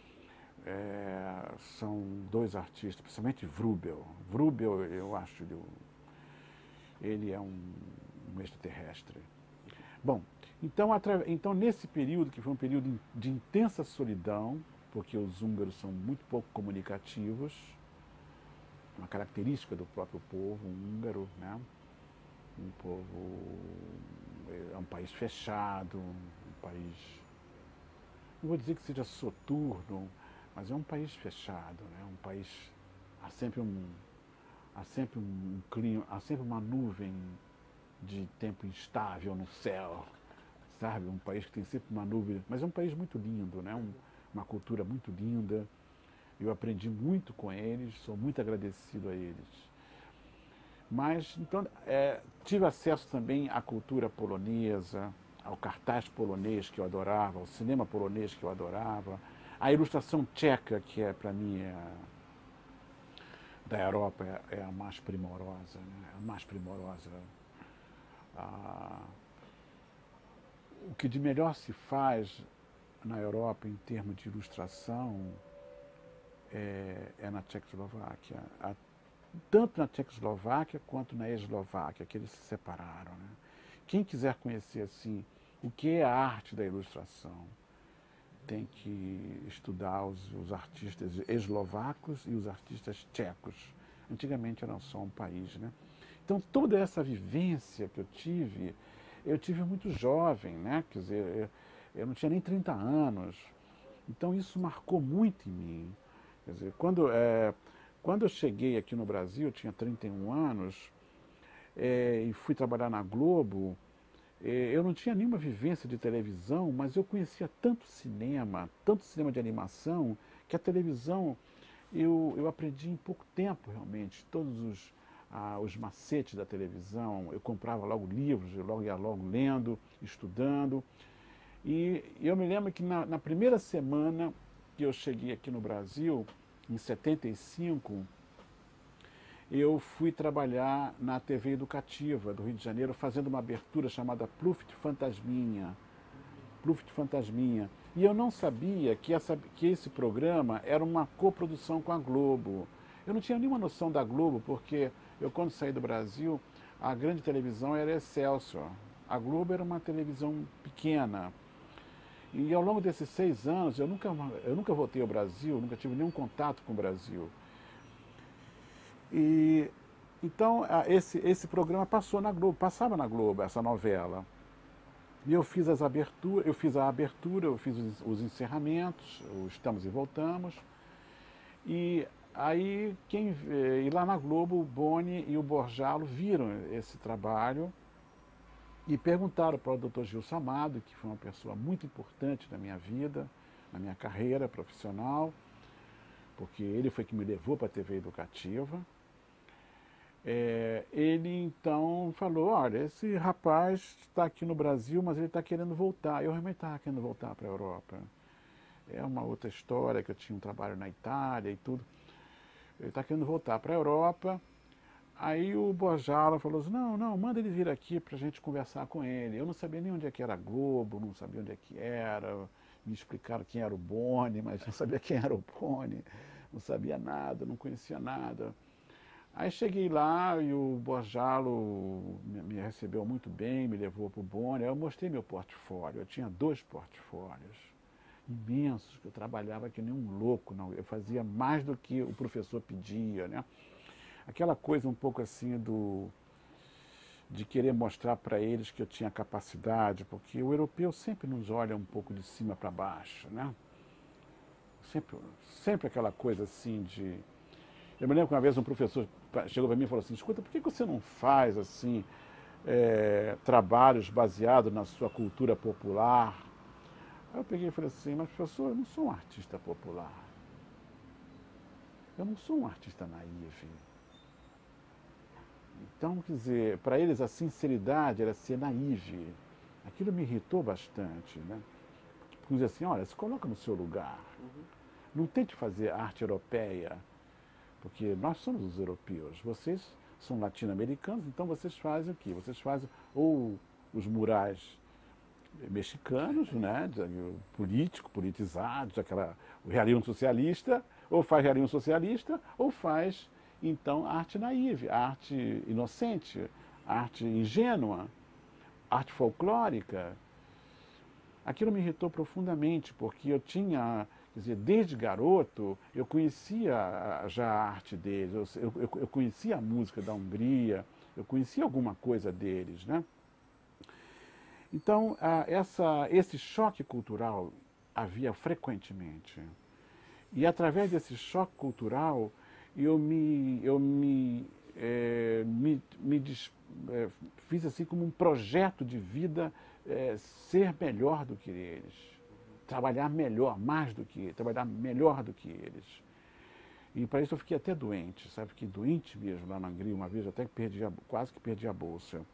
É, são dois artistas, principalmente Vrubel. Vrubel, eu acho, ele, ele é um, um extraterrestre. Bom, então, então, nesse período, que foi um período de intensa solidão, porque os húngaros são muito pouco comunicativos, uma característica do próprio povo húngaro, né? Um povo, é um país fechado, um país, não vou dizer que seja soturno, mas é um país fechado, né? Um país, há sempre um, há sempre um clima, há sempre uma nuvem de tempo instável no céu, sabe? Um país que tem sempre uma nuvem, mas é um país muito lindo, né? Um, uma cultura muito linda. Eu aprendi muito com eles, sou muito agradecido a eles. Mas, então, é, tive acesso também à cultura polonesa, ao cartaz polonês que eu adorava, ao cinema polonês que eu adorava, a ilustração tcheca, que é, para mim, é, da Europa, é, é a mais primorosa, né? A mais primorosa. Ah, o que de melhor se faz na Europa em termos de ilustração é, é na Tchecoslováquia. A, tanto na Tchecoslováquia quanto na Eslováquia, que eles se separaram. Né? Quem quiser conhecer assim o que é a arte da ilustração, tem que estudar os, os artistas eslovacos e os artistas tchecos. Antigamente eram só um país, né? Então, toda essa vivência que eu tive, eu tive muito jovem, né? Quer dizer, eu, eu não tinha nem trinta anos. Então, isso marcou muito em mim. Quer dizer, quando, é, quando eu cheguei aqui no Brasil, eu tinha trinta e um anos, é, e fui trabalhar na Globo. Eu não tinha nenhuma vivência de televisão, mas eu conhecia tanto cinema, tanto cinema de animação, que a televisão eu, eu aprendi em pouco tempo, realmente. Todos os, ah, os macetes da televisão, eu comprava logo livros, eu logo ia logo lendo, estudando. E eu me lembro que na, na primeira semana que eu cheguei aqui no Brasil, em setenta e cinco, eu fui trabalhar na T V Educativa do Rio de Janeiro, fazendo uma abertura chamada Pluft Fantasminha. Pluft Fantasminha. E eu não sabia que, essa, que esse programa era uma coprodução com a Globo. Eu não tinha nenhuma noção da Globo, porque eu, quando saí do Brasil, a grande televisão era Excelsior. A Globo era uma televisão pequena. E ao longo desses seis anos, eu nunca, eu nunca voltei ao Brasil, nunca tive nenhum contato com o Brasil. E então esse, esse programa passou na Globo, passava na Globo essa novela. E eu fiz as aberturas, eu fiz a abertura, eu fiz os, os encerramentos, o Estamos e Voltamos. E aí quem e lá na Globo o Boni e o Borjalo viram esse trabalho e perguntaram para o doutor Gilson Amado, que foi uma pessoa muito importante na minha vida, na minha carreira profissional, porque ele foi que me levou para a T V Educativa. É, ele então falou, olha, esse rapaz está aqui no Brasil, mas ele está querendo voltar. Eu realmente estava querendo voltar para a Europa. É uma outra história, que eu tinha um trabalho na Itália e tudo. Ele está querendo voltar para a Europa. Aí o Borjalo falou assim, não, não, manda ele vir aqui para a gente conversar com ele. Eu não sabia nem onde é que era a Globo, não sabia onde é que era. Me explicaram quem era o Boni, mas não sabia quem era o Boni. Não sabia nada, não conhecia nada. Aí cheguei lá e o Borjalo me, me recebeu muito bem, me levou para o Boni. Aí eu mostrei meu portfólio. Eu tinha dois portfólios imensos, que eu trabalhava que nem um louco. Não. Eu fazia mais do que o professor pedia, né? Aquela coisa um pouco assim do de querer mostrar para eles que eu tinha capacidade, porque o europeu sempre nos olha um pouco de cima para baixo, né? Sempre, sempre aquela coisa assim de... Eu me lembro que uma vez um professor chegou para mim e falou assim, escuta, por que você não faz assim é, trabalhos baseados na sua cultura popular? Aí eu peguei e falei assim, mas professor, eu não sou um artista popular. Eu não sou um artista naíve. Então, quer dizer, para eles a sinceridade era ser naíve. Aquilo me irritou bastante, né? Porque dizer assim, olha, se coloca no seu lugar. Uhum. Não tente fazer arte europeia, porque nós somos os europeus. Vocês são latino-americanos, então vocês fazem o quê? Vocês fazem ou os murais mexicanos, né, político, politizados, aquela, o realismo socialista, ou faz realismo socialista, ou faz, então, arte naíve, arte inocente, arte ingênua, arte folclórica. Aquilo me irritou profundamente, porque eu tinha, quer dizer, desde garoto, eu conhecia já a arte deles, eu, eu, eu conhecia a música da Hungria, eu conhecia alguma coisa deles, né? Então, essa, esse choque cultural havia frequentemente. E através desse choque cultural, eu me, eu me, é, me, me é, fiz assim como um projeto de vida é, ser melhor do que eles. Trabalhar melhor, mais do que eles, trabalhar melhor do que eles. E para isso eu fiquei até doente, sabe? Fiquei doente mesmo lá na Hungria, uma vez até que perdi a, quase que perdi a bolsa.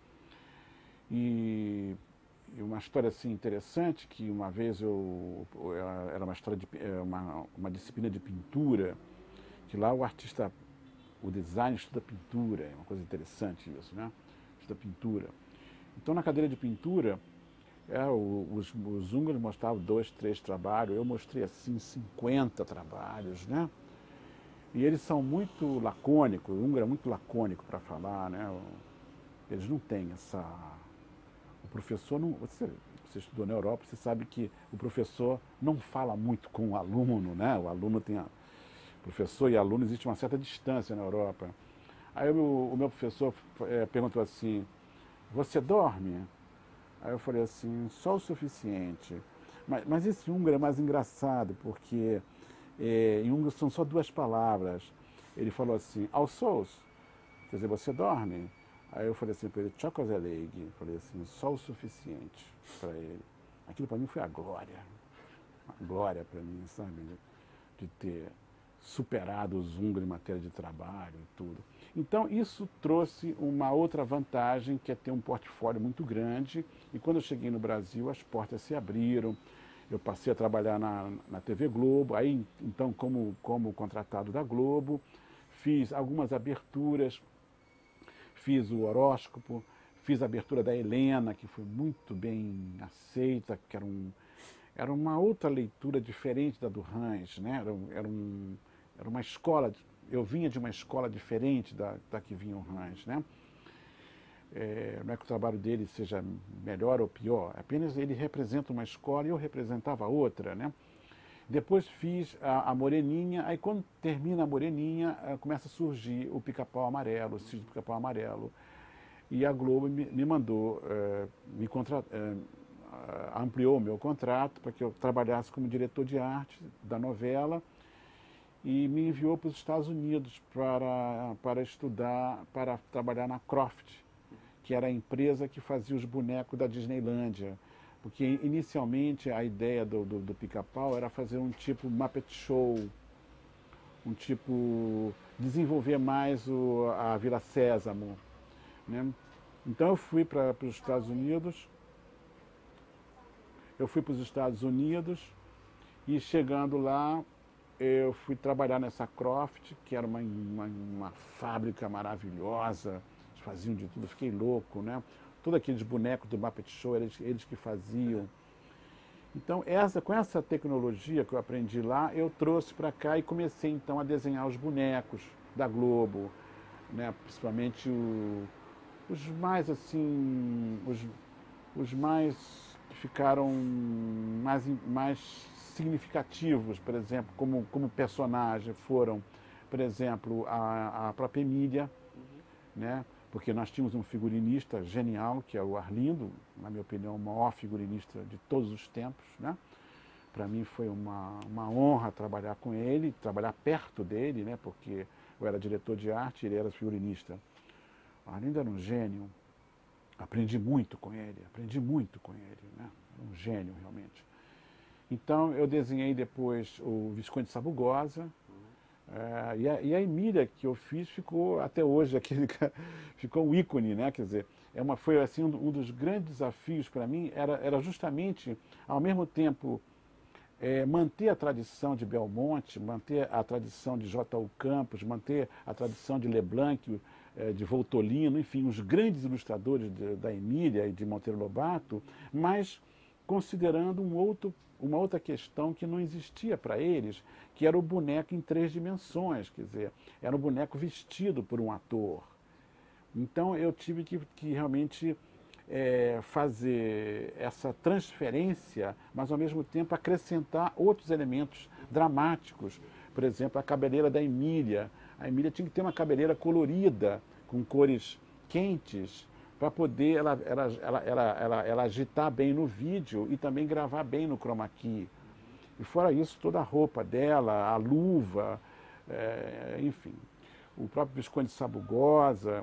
E... E uma história assim interessante, que uma vez eu, era uma história de uma, uma disciplina de pintura, que lá o artista, o design estuda pintura, é uma coisa interessante isso, né? Estuda pintura. Então na cadeira de pintura, é, os, os húngaros mostravam dois, três trabalhos, eu mostrei assim cinquenta trabalhos, né? E eles são muito lacônicos, o húngaro é muito lacônico para falar, né? Eles não têm essa... O professor não... Você, você estudou na Europa, você sabe que o professor não fala muito com o aluno, né? O aluno tem... A, professor e aluno, existe uma certa distância na Europa. Aí o, o meu professor é, perguntou assim, você dorme? Aí eu falei assim, só o suficiente. Mas, mas esse húngaro é mais engraçado, porque é, em húngaro são só duas palavras. Ele falou assim, alszós, quer dizer, você dorme? Aí eu falei assim para ele, csakozeléig, falei assim, só o suficiente para ele. Aquilo para mim foi a glória, a glória para mim, sabe, de, de ter superado os húngaros em matéria de trabalho e tudo. Então isso trouxe uma outra vantagem, que é ter um portfólio muito grande, e quando eu cheguei no Brasil as portas se abriram, eu passei a trabalhar na, na T V Globo, aí então como, como contratado da Globo, fiz algumas aberturas, fiz o horóscopo, fiz a abertura da Helena, que foi muito bem aceita, que era, um, era uma outra leitura diferente da do Hans, né? Era, era, um, era uma escola, eu vinha de uma escola diferente da, da que vinha o Hans, né? É, não é que o trabalho dele seja melhor ou pior, apenas ele representa uma escola e eu representava outra, né? Depois fiz a, a Moreninha, aí quando termina a Moreninha, começa a surgir o Pica-Pau Amarelo, o Sítio do Pica-Pau Amarelo. E a Globo me, me mandou, eh, me contra, eh, ampliou o meu contrato para que eu trabalhasse como diretor de arte da novela e me enviou para os Estados Unidos para, para estudar, para trabalhar na Croft, que era a empresa que fazia os bonecos da Disneylândia. Porque inicialmente a ideia do, do, do Pica-Pau era fazer um tipo Muppet Show, um tipo, desenvolver mais o, a Vila Sésamo, né? Então eu fui para os Estados Unidos, eu fui para os Estados Unidos e chegando lá eu fui trabalhar nessa Croft, que era uma, uma, uma fábrica maravilhosa, eles faziam de tudo, fiquei louco, né? Todos aqueles bonecos do Muppet Show, eles, eles que faziam. Então, essa, com essa tecnologia que eu aprendi lá, eu trouxe para cá e comecei então a desenhar os bonecos da Globo, né? Principalmente o, os mais assim, os, os mais que ficaram mais, mais significativos, por exemplo, como, como personagem foram, por exemplo, a, a própria Emília, Uhum. né? Porque nós tínhamos um figurinista genial, que é o Arlindo, na minha opinião, o maior figurinista de todos os tempos, né? Para mim foi uma, uma honra trabalhar com ele, trabalhar perto dele, né? Porque eu era diretor de arte e ele era figurinista. O Arlindo era um gênio, aprendi muito com ele, aprendi muito com ele, né? Um gênio realmente. Então eu desenhei depois o Visconde Sabugosa, é, e, a, e a Emília que eu fiz ficou até hoje aquele ficou um ícone, né? Quer dizer, é uma, foi assim um, um dos grandes desafios para mim era, era justamente ao mesmo tempo é, manter a tradição de Belmonte, manter a tradição de J. U. Campos, manter a tradição de Leblanc, é, de Voltolino, enfim, os grandes ilustradores de, da Emília e de Monteiro Lobato, mas considerando um outro, uma outra questão que não existia para eles, que era o boneco em três dimensões, quer dizer, era um boneco vestido por um ator. Então eu tive que, que realmente é, fazer essa transferência, mas ao mesmo tempo acrescentar outros elementos dramáticos. Por exemplo, a cabeleira da Emília. A Emília tinha que ter uma cabeleira colorida, com cores quentes, para poder ela, ela, ela, ela, ela, ela agitar bem no vídeo e também gravar bem no chroma key. E fora isso, toda a roupa dela, a luva, é, enfim. O próprio Visconde Sabugosa.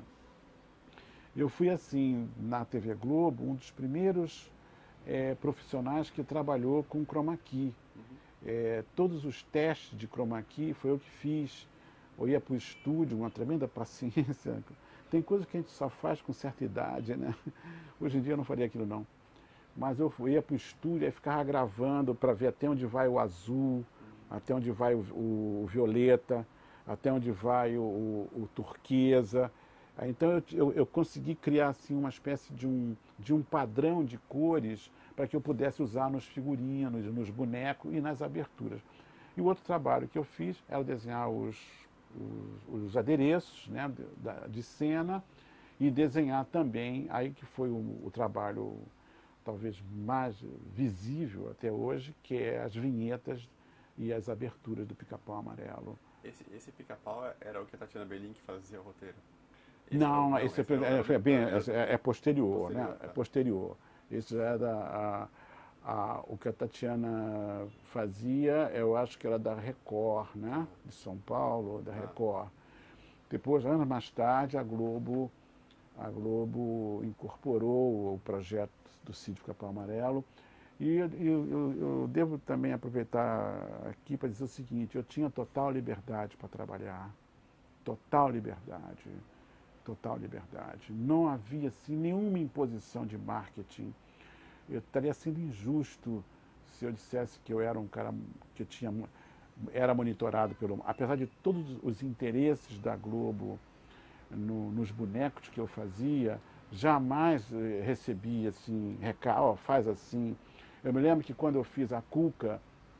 Eu fui, assim, na T V Globo, um dos primeiros é, profissionais que trabalhou com chroma key. Uhum. É, todos os testes de chroma key foi eu que fiz. Eu ia para o estúdio, uma tremenda paciência. Tem coisas que a gente só faz com certa idade, né? Hoje em dia eu não faria aquilo, não. Mas eu ia para o estúdio e ficava gravando para ver até onde vai o azul, até onde vai o, o, o violeta, até onde vai o, o, o turquesa. Então eu, eu, eu consegui criar assim, uma espécie de um, de um padrão de cores para que eu pudesse usar nos figurinos, nos bonecos e nas aberturas. E o outro trabalho que eu fiz era desenhar os, os, os adereços, né, de, de cena e desenhar também, aí que foi o, o trabalho talvez mais visível até hoje, que é as vinhetas e as aberturas do Pica-Pau Amarelo. Esse, esse Pica-Pau era o que a Tatiana Belin que fazia o roteiro? Esse não, não, esse, esse é, é, é, bem, é, é posterior, posterior, né? Tá. É posterior. Isso era a, a, o que a Tatiana fazia, eu acho que era da Record, né? De São Paulo, da Record. Depois, anos mais tarde, a Globo, a Globo incorporou o projeto do Sítio Pica-Pau Amarelo. E eu, eu, eu devo também aproveitar aqui para dizer o seguinte, eu tinha total liberdade para trabalhar, total liberdade. Total liberdade. Não havia assim, nenhuma imposição de marketing. Eu estaria sendo injusto se eu dissesse que eu era um cara que tinha, era monitorado pelo... Apesar de todos os interesses da Globo no, nos bonecos que eu fazia, jamais recebia assim, recado, oh, faz assim. Eu me lembro que quando eu fiz a Cuca,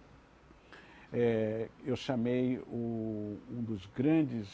é, eu chamei o, um dos grandes...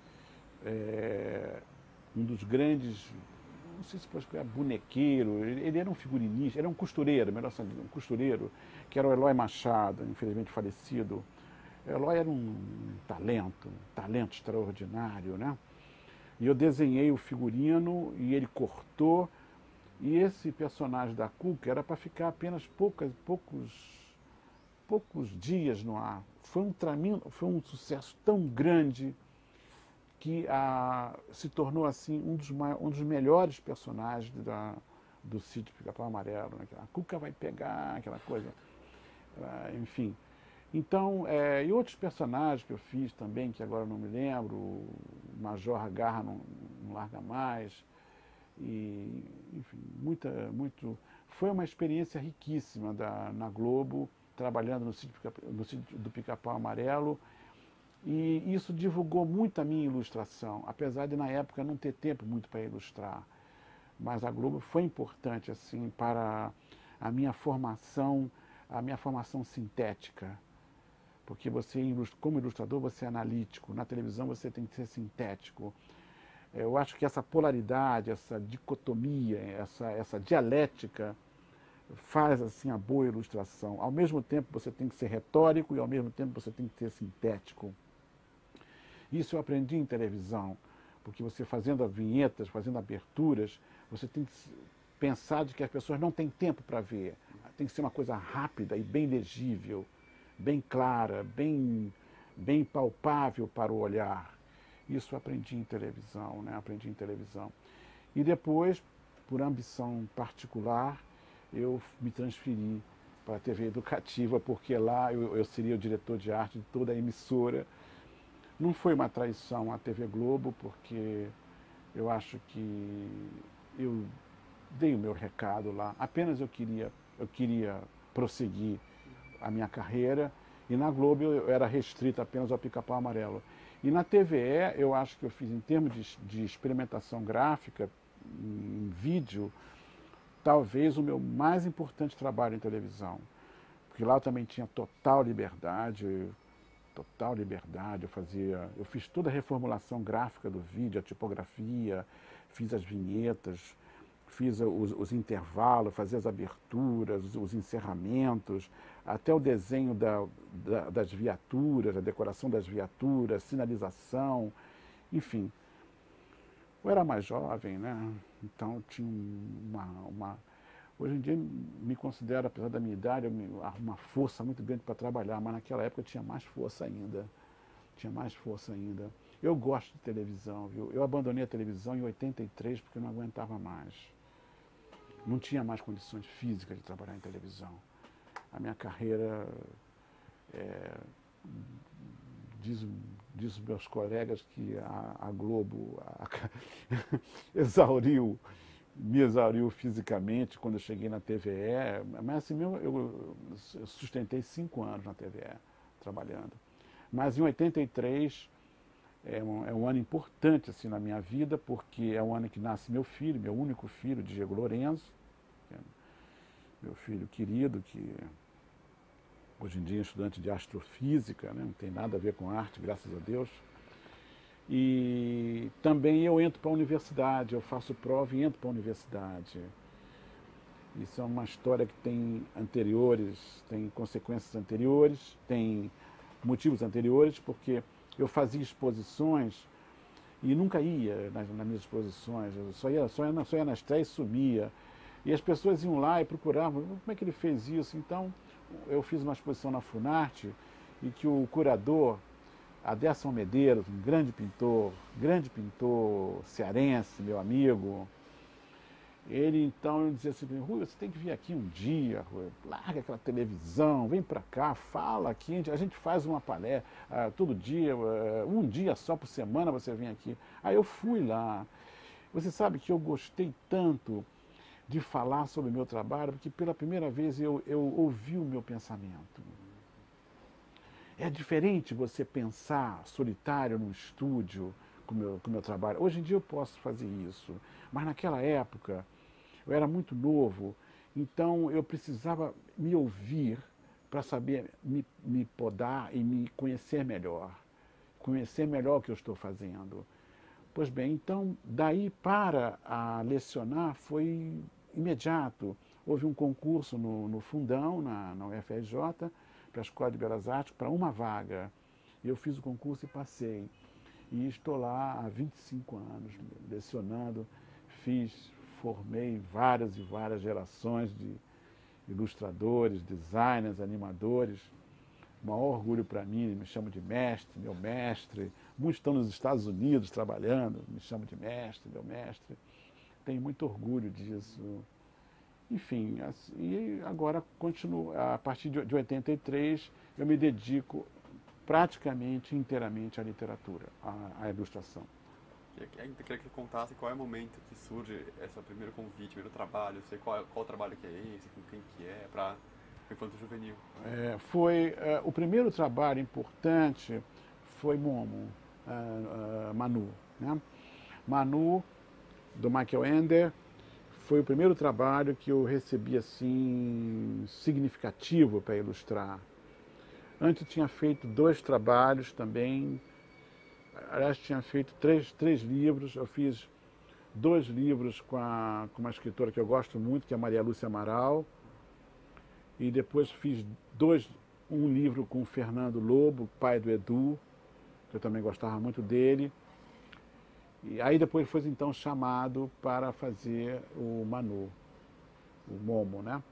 É, um dos grandes, não sei se pode falar, bonequeiro, ele, ele era um figurinista, era um costureiro, melhor sendo, um costureiro, que era o Eloy Machado, infelizmente falecido. O Eloy era um talento, um talento extraordinário, né? E eu desenhei o figurino e ele cortou, e esse personagem da Cuca era para ficar apenas poucas, poucos, poucos dias no ar. Foi um, traminho, foi um sucesso tão grande que ah, se tornou assim um dos, um dos melhores personagens da, do Sítio Pica-Pau Amarelo. Né? A Cuca vai pegar aquela coisa, ah, enfim. Então, é, e outros personagens que eu fiz também, que agora não me lembro, o Major Agarra não, não Larga Mais, e, enfim, muita, muito... Foi uma experiência riquíssima da, na Globo, trabalhando no Sítio, no Sítio do Pica-Pau Amarelo. E isso divulgou muito a minha ilustração, apesar de na época não ter tempo muito para ilustrar. Mas a Globo foi importante assim para a minha formação, a minha formação sintética. Porque você, como ilustrador, você é analítico, na televisão você tem que ser sintético. Eu acho que essa polaridade, essa dicotomia, essa, essa dialética faz assim a boa ilustração. Ao mesmo tempo você tem que ser retórico e ao mesmo tempo você tem que ser sintético. Isso eu aprendi em televisão, porque você fazendo vinhetas, fazendo aberturas, você tem que pensar de que as pessoas não têm tempo para ver. Tem que ser uma coisa rápida e bem legível, bem clara, bem, bem palpável para o olhar. Isso eu aprendi em televisão, né? Aprendi em televisão. E depois, por ambição particular, eu me transferi para a T V Educativa, porque lá eu, eu seria o diretor de arte de toda a emissora. Não foi uma traição à T V Globo, porque eu acho que eu dei o meu recado lá. Apenas eu queria, eu queria prosseguir a minha carreira, e na Globo eu era restrito apenas ao Pica-Pau Amarelo. E na T V E, eu acho que eu fiz, em termos de, de experimentação gráfica, em vídeo, talvez o meu mais importante trabalho em televisão. Porque lá eu também tinha total liberdade, total liberdade, eu fazia, eu fiz toda a reformulação gráfica do vídeo, a tipografia, fiz as vinhetas, fiz os, os intervalos, fazia as aberturas, os, os encerramentos, até o desenho da, da, das viaturas, a decoração das viaturas, sinalização, enfim. Eu era mais jovem, né? Então tinha uma, uma... Hoje em dia me considero, apesar da minha idade, uma força muito grande para trabalhar, mas naquela época eu tinha mais força ainda. Tinha mais força ainda. Eu gosto de televisão, viu? Eu abandonei a televisão em oitenta e três porque eu não aguentava mais. Não tinha mais condições físicas de trabalhar em televisão. A minha carreira, é, diz, diz os meus colegas que a, a Globo a, exauriu, me exauriu fisicamente quando eu cheguei na T V E, mas assim mesmo eu, eu sustentei cinco anos na T V E, trabalhando. Mas em oitenta e três é um, é um ano importante assim, na minha vida, porque é o ano que nasce meu filho, meu único filho, Diego Lourenço, que é meu filho querido, que hoje em dia é estudante de astrofísica, né? Não tem nada a ver com arte, graças a Deus. E também eu entro para a universidade, eu faço prova e entro para a universidade. Isso é uma história que tem anteriores, tem consequências anteriores, tem motivos anteriores, porque eu fazia exposições e nunca ia nas, nas minhas exposições, eu só ia, só, ia, só ia na estreia e sumia. E as pessoas iam lá e procuravam, como é que ele fez isso? Então, eu fiz uma exposição na Funarte e que o curador, Aderson Medeiros, um grande pintor, grande pintor cearense, meu amigo, ele então dizia assim, Rui, você tem que vir aqui um dia, Rui, larga aquela televisão, vem para cá, fala aqui, a gente faz uma palestra uh, todo dia, uh, um dia só por semana você vem aqui. Aí eu fui lá. Você sabe que eu gostei tanto de falar sobre o meu trabalho, porque pela primeira vez eu, eu ouvi o meu pensamento. É diferente você pensar solitário num estúdio com o meu, com o meu trabalho. Hoje em dia eu posso fazer isso, mas naquela época eu era muito novo, então eu precisava me ouvir para saber me, me podar e me conhecer melhor, conhecer melhor o que eu estou fazendo. Pois bem, então daí para a lecionar foi imediato. Houve um concurso no, no Fundão, na, na U F R J, para a Escola de Belas Artes, para uma vaga. Eu fiz o concurso e passei. E estou lá há vinte e cinco anos, lecionando. Fiz, formei várias e várias gerações de ilustradores, designers, animadores. O maior orgulho para mim, me chamo de mestre, meu mestre. Muitos estão nos Estados Unidos trabalhando, me chamo de mestre, meu mestre. Tenho muito orgulho disso. Enfim, e agora continuo, a partir de oitenta e três eu me dedico praticamente inteiramente à literatura, à, à ilustração. Eu queria que você contasse qual é o momento que surge esse primeiro convite, primeiro trabalho, sei qual, qual trabalho que é esse, com quem que é, para o Infanto Juvenil. É, foi, é, o primeiro trabalho importante foi Momo, uh, uh, Manu. Né? Manu, do Michael Ender, foi o primeiro trabalho que eu recebi assim significativo para ilustrar. Antes eu tinha feito dois trabalhos também aliás, tinha feito três, três livros, eu fiz dois livros com, a, com uma escritora que eu gosto muito, que é a Maria Lúcia Amaral, e depois fiz dois, um livro com o Fernando Lobo, pai do Edu, que eu também gostava muito dele. E aí depois foi então chamado para fazer o Manu, o Momo, né?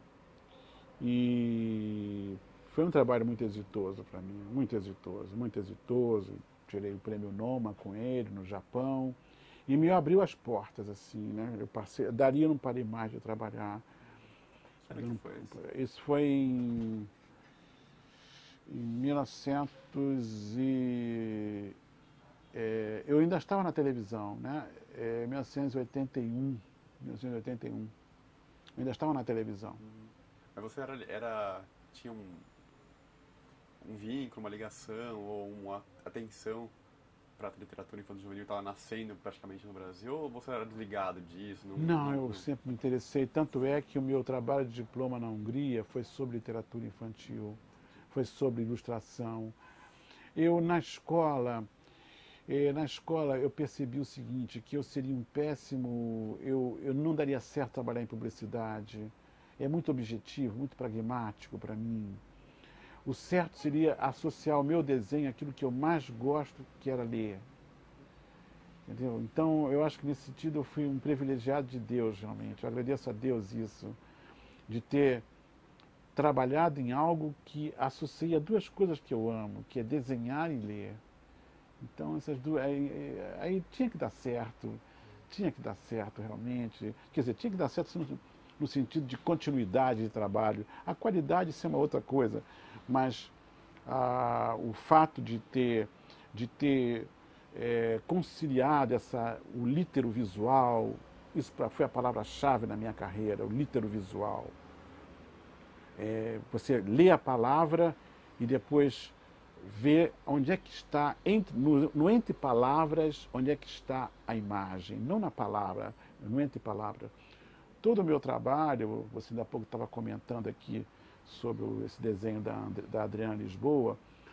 E foi um trabalho muito exitoso para mim, muito exitoso, muito exitoso. Tirei o prêmio Noma com ele no Japão e me abriu as portas, assim, né? Eu passei, dali eu não parei mais de trabalhar. Como é que foi isso? Isso foi em, em mil e novecentos e... É, eu ainda estava na televisão, né? É, mil novecentos e oitenta e um, mil novecentos e oitenta e um. Eu ainda estava na televisão. Uhum. Mas você era, era tinha um, um vínculo, uma ligação ou uma atenção para a literatura infantil juvenil, estava nascendo praticamente no Brasil, ou você era desligado disso? Não, Não, não, eu não... sempre me interessei. Tanto é que o meu trabalho de diploma na Hungria foi sobre literatura infantil, foi sobre ilustração. Eu, na escola, eh, na escola eu percebi o seguinte, que eu seria um péssimo, eu, eu não daria certo trabalhar em publicidade. É muito objetivo, muito pragmático para mim. O certo seria associar o meu desenho àquilo que eu mais gosto, que era ler. Entendeu? Então, eu acho que nesse sentido eu fui um privilegiado de Deus, realmente. Eu agradeço a Deus isso, de ter trabalhado em algo que associa duas coisas que eu amo, que é desenhar e ler. Então, essas duas... Aí, aí tinha que dar certo, tinha que dar certo realmente. Quer dizer, tinha que dar certo no, no sentido de continuidade de trabalho. A qualidade, isso é uma outra coisa, mas ah, o fato de ter... De ter É, conciliado essa, o litero visual, isso pra, foi a palavra-chave na minha carreira, o litero visual. É, você lê a palavra e depois vê onde é que está, entre, no, no entre palavras, onde é que está a imagem, não na palavra, no entre palavras. Todo o meu trabalho, você ainda há pouco estava comentando aqui sobre esse desenho da, da Adriana Lisboa,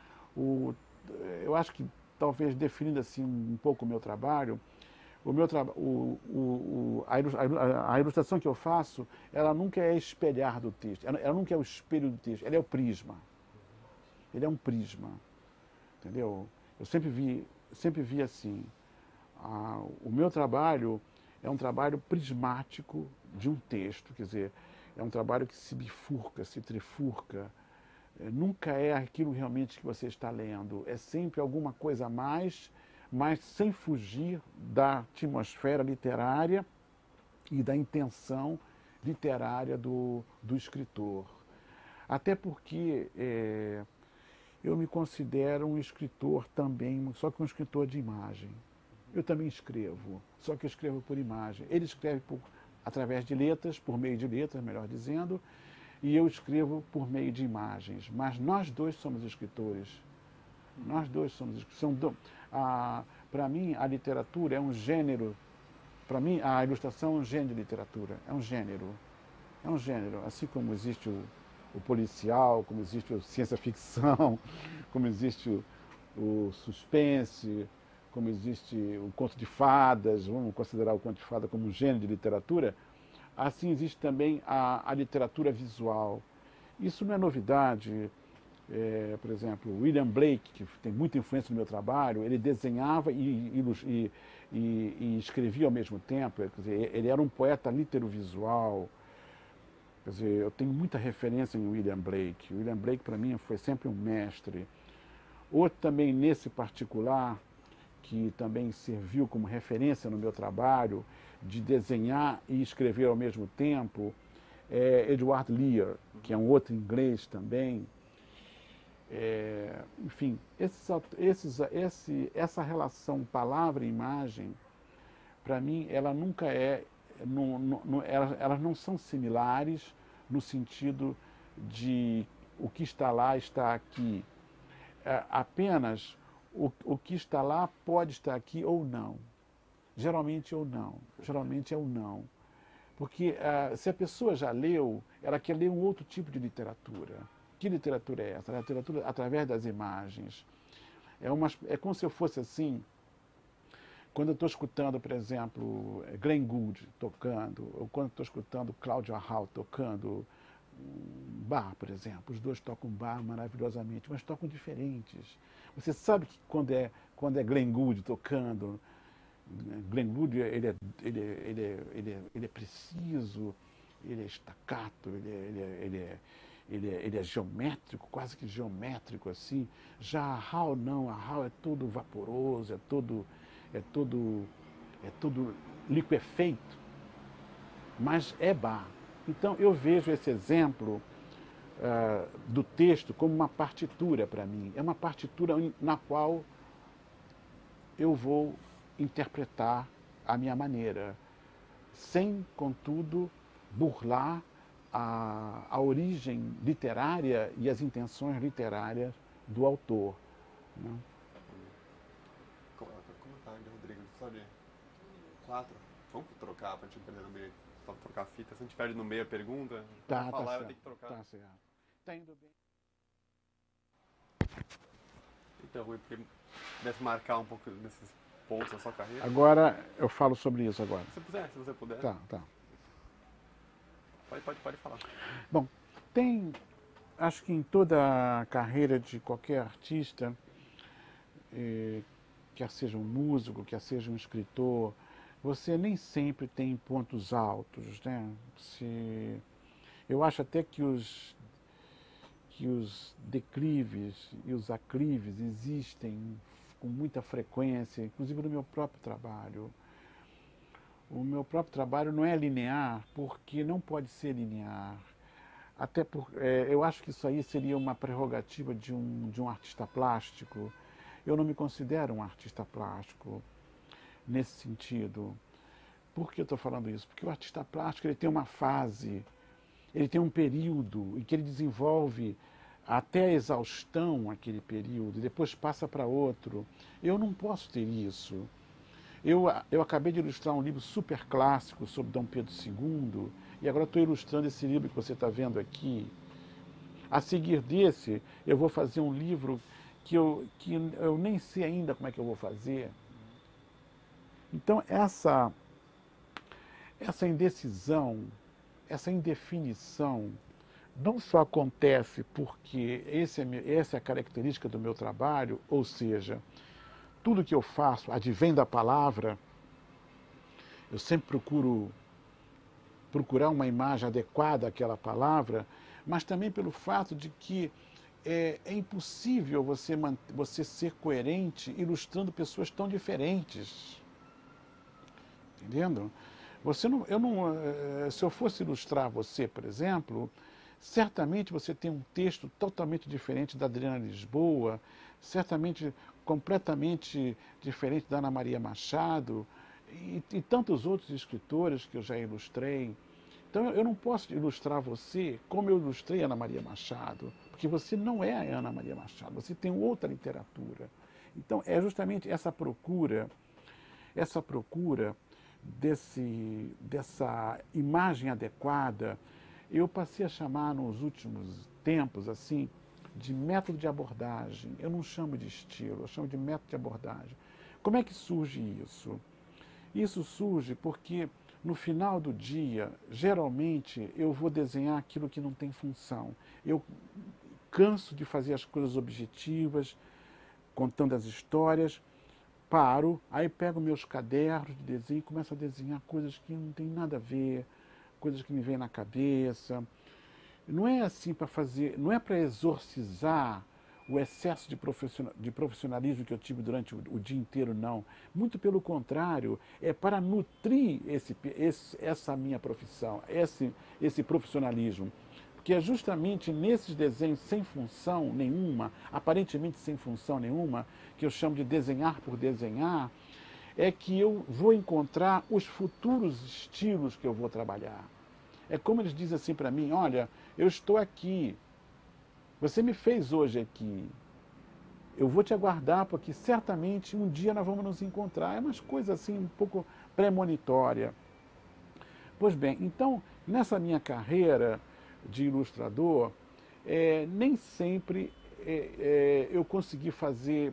o, eu acho que talvez definindo assim um pouco o meu trabalho, o meu tra o, o, o, a, a ilustração que eu faço, ela nunca é espelhar do texto, ela, ela nunca é o espelho do texto, ela é o prisma. Ele é um prisma, entendeu? Eu sempre vi, sempre vi assim, a, o meu trabalho é um trabalho prismático de um texto, quer dizer, é um trabalho que se bifurca, se trifurca. Nunca é aquilo realmente que você está lendo, é sempre alguma coisa a mais, mas sem fugir da atmosfera literária e da intenção literária do, do escritor. Até porque é, eu me considero um escritor também, só que um escritor de imagem. Eu também escrevo, só que eu escrevo por imagem. Ele escreve por, através de letras, por meio de letras, melhor dizendo, e eu escrevo por meio de imagens. Mas nós dois somos escritores. Nós dois somos escritores. Para mim, a literatura é um gênero. Para mim, a ilustração é um gênero de literatura. É um gênero. É um gênero. Assim como existe o, o policial, como existe a ciência-ficção, como existe o, o suspense, como existe o conto de fadas, vamos considerar o conto de fada como um gênero de literatura, assim existe também a, a literatura visual. Isso não é novidade. É, por exemplo, William Blake, que tem muita influência no meu trabalho, ele desenhava e, e, e, e escrevia ao mesmo tempo. Quer dizer, ele era um poeta literovisual. Quer dizer, eu tenho muita referência em William Blake. William Blake, para mim, foi sempre um mestre. Outro também, nesse particular, que também serviu como referência no meu trabalho, de desenhar e escrever ao mesmo tempo, é Edward Lear, que é um outro inglês também. É, enfim, esses, esses, esse, essa relação palavra e imagem, para mim, ela nunca é, no, no, elas, elas não são similares no sentido de o que está lá está aqui. É, apenas o, o que está lá pode estar aqui ou não. Geralmente ou não. Geralmente é o não. Porque uh, se a pessoa já leu, ela quer ler um outro tipo de literatura. Que literatura é essa? A literatura através das imagens. É, uma, é como se eu fosse assim, quando eu estou escutando, por exemplo, Glenn Gould tocando, ou quando estou escutando Cláudio Arrau tocando um bar, por exemplo, os dois tocam bar maravilhosamente, mas tocam diferentes. Você sabe que quando é, quando é Glenn Gould tocando, Glenn Gould ele é, ele, é, ele, é, ele, é, ele é preciso, ele é estacato, ele é, ele é, ele é, ele é, ele é geométrico, quase que geométrico assim. Já a Arrau não, a Arrau é todo vaporoso, é todo, é todo, é todo liquefeito, mas é bar. Então eu vejo esse exemplo uh, do texto como uma partitura para mim. É uma partitura na qual eu vou interpretar a minha maneira, sem, contudo, burlar a, a origem literária e as intenções literárias do autor. Né? Como, como tá, Rodrigo? Sabe? Quatro. Vamos trocar para a gente perder no meio. Para trocar a fita. Se a gente perde no meio a pergunta, tá, pra falar, tá eu tenho que trocar. Tá certo. Tá indo bem. Então, Rui, porque deve marcar um pouco desses pontos da sua carreira. Agora, eu falo sobre isso agora. Se puder, se você puder. Tá, tá. Pode, pode, pode falar. Bom, tem, acho que em toda a carreira de qualquer artista, eh, quer seja um músico, quer seja um escritor, você nem sempre tem pontos altos, né? Se, eu acho até que os, que os declives e os aclives existem com muita frequência, inclusive no meu próprio trabalho. O meu próprio trabalho não é linear, porque não pode ser linear. Até por, é, eu acho que isso aí seria uma prerrogativa de um, de um artista plástico. Eu não me considero um artista plástico nesse sentido. Por que eu estou falando isso? Porque o artista plástico ele tem uma fase, ele tem um período em que ele desenvolve até a exaustão aquele período, e depois passa para outro. Eu não posso ter isso. Eu, eu acabei de ilustrar um livro super clássico sobre Dom Pedro segundo, e agora estou ilustrando esse livro que você está vendo aqui. A seguir desse, eu vou fazer um livro que eu, que eu nem sei ainda como é que eu vou fazer. Então, essa, essa indecisão, essa indefinição, não só acontece porque esse é, essa é a característica do meu trabalho, ou seja, tudo que eu faço advém da palavra, eu sempre procuro procurar uma imagem adequada àquela palavra, mas também pelo fato de que é, é impossível você, você ser coerente ilustrando pessoas tão diferentes. Entendendo? Você não, eu não, se eu fosse ilustrar você, por exemplo, certamente você tem um texto totalmente diferente da Adriana Lisboa, certamente completamente diferente da Ana Maria Machado e, e tantos outros escritores que eu já ilustrei. Então eu não posso ilustrar você como eu ilustrei a Ana Maria Machado, porque você não é a Ana Maria Machado, você tem outra literatura. Então é justamente essa procura, essa procura desse, dessa imagem adequada, eu passei a chamar nos últimos tempos assim de método de abordagem. Eu não chamo de estilo, eu chamo de método de abordagem. Como é que surge isso? Isso surge porque no final do dia, geralmente, eu vou desenhar aquilo que não tem função. Eu canso de fazer as coisas objetivas, contando as histórias, paro, aí pego meus cadernos de desenho e começo a desenhar coisas que não tem nada a ver, coisas que me vêm na cabeça. Não é assim para fazer, não é para exorcizar o excesso de, profissional, de profissionalismo que eu tive durante o, o dia inteiro, não. Muito pelo contrário, é para nutrir esse, esse, essa minha profissão, esse, esse profissionalismo. Porque é justamente nesses desenhos sem função nenhuma, aparentemente sem função nenhuma, que eu chamo de desenhar por desenhar, é que eu vou encontrar os futuros estilos que eu vou trabalhar. É como eles dizem assim para mim, olha, eu estou aqui, você me fez hoje aqui, eu vou te aguardar porque certamente um dia nós vamos nos encontrar. É umas coisas assim um pouco premonitória. Pois bem, então, nessa minha carreira de ilustrador, é, nem sempre é, é, eu consegui fazer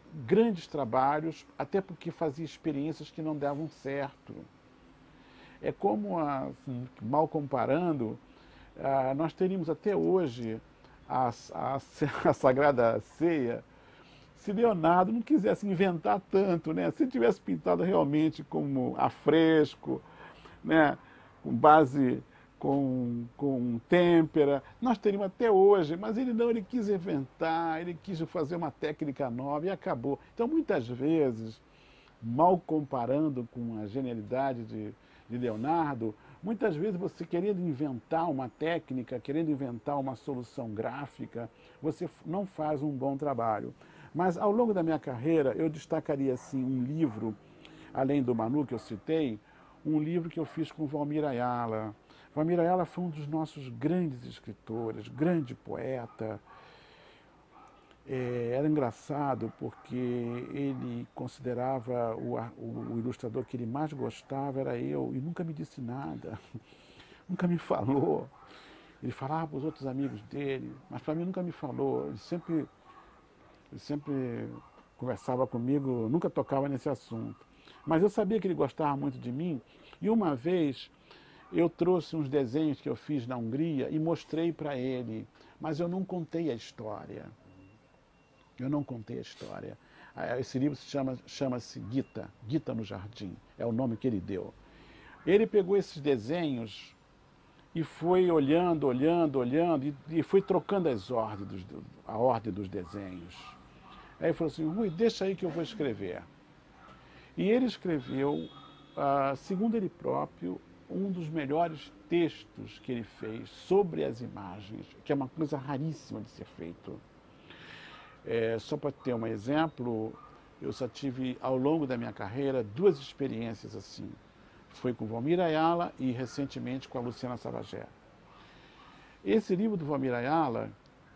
grandes trabalhos, até porque fazia experiências que não davam certo. É como, assim, mal comparando, ah, nós teríamos até hoje a, a, a Sagrada Ceia, se Leonardo não quisesse inventar tanto, né? Se ele tivesse pintado realmente como a fresco, né? Com base, com, com têmpera, nós teríamos até hoje, mas ele não, ele quis inventar, ele quis fazer uma técnica nova e acabou. Então, muitas vezes, mal comparando com a genialidade de, de Leonardo, muitas vezes você querendo inventar uma técnica, querendo inventar uma solução gráfica, você não faz um bom trabalho. Mas ao longo da minha carreira, eu destacaria assim um livro, além do Manu que eu citei, um livro que eu fiz com Valmir Ayala. Valmir Ayala foi um dos nossos grandes escritores, grande poeta. É, era engraçado porque ele considerava o, o, o ilustrador que ele mais gostava era eu, e nunca me disse nada, nunca me falou. Ele falava para os outros amigos dele, mas para mim nunca me falou. Ele sempre, ele sempre conversava comigo, nunca tocava nesse assunto. Mas eu sabia que ele gostava muito de mim, e uma vez eu trouxe uns desenhos que eu fiz na Hungria e mostrei para ele, mas eu não contei a história. Eu não contei a história. Esse livro se chama, chama-se Gita, Gita no Jardim, é o nome que ele deu. Ele pegou esses desenhos e foi olhando, olhando, olhando, e, e foi trocando as ordens, a ordem dos desenhos. Aí ele falou assim, Rui, deixa aí que eu vou escrever. E ele escreveu, uh, segundo ele próprio, um dos melhores textos que ele fez sobre as imagens, que é uma coisa raríssima de ser feito. É, só para ter um exemplo, eu só tive, ao longo da minha carreira, duas experiências assim. Foi com Valmir Ayala e, recentemente, com a Luciana Savagé. Esse livro do Valmir Ayala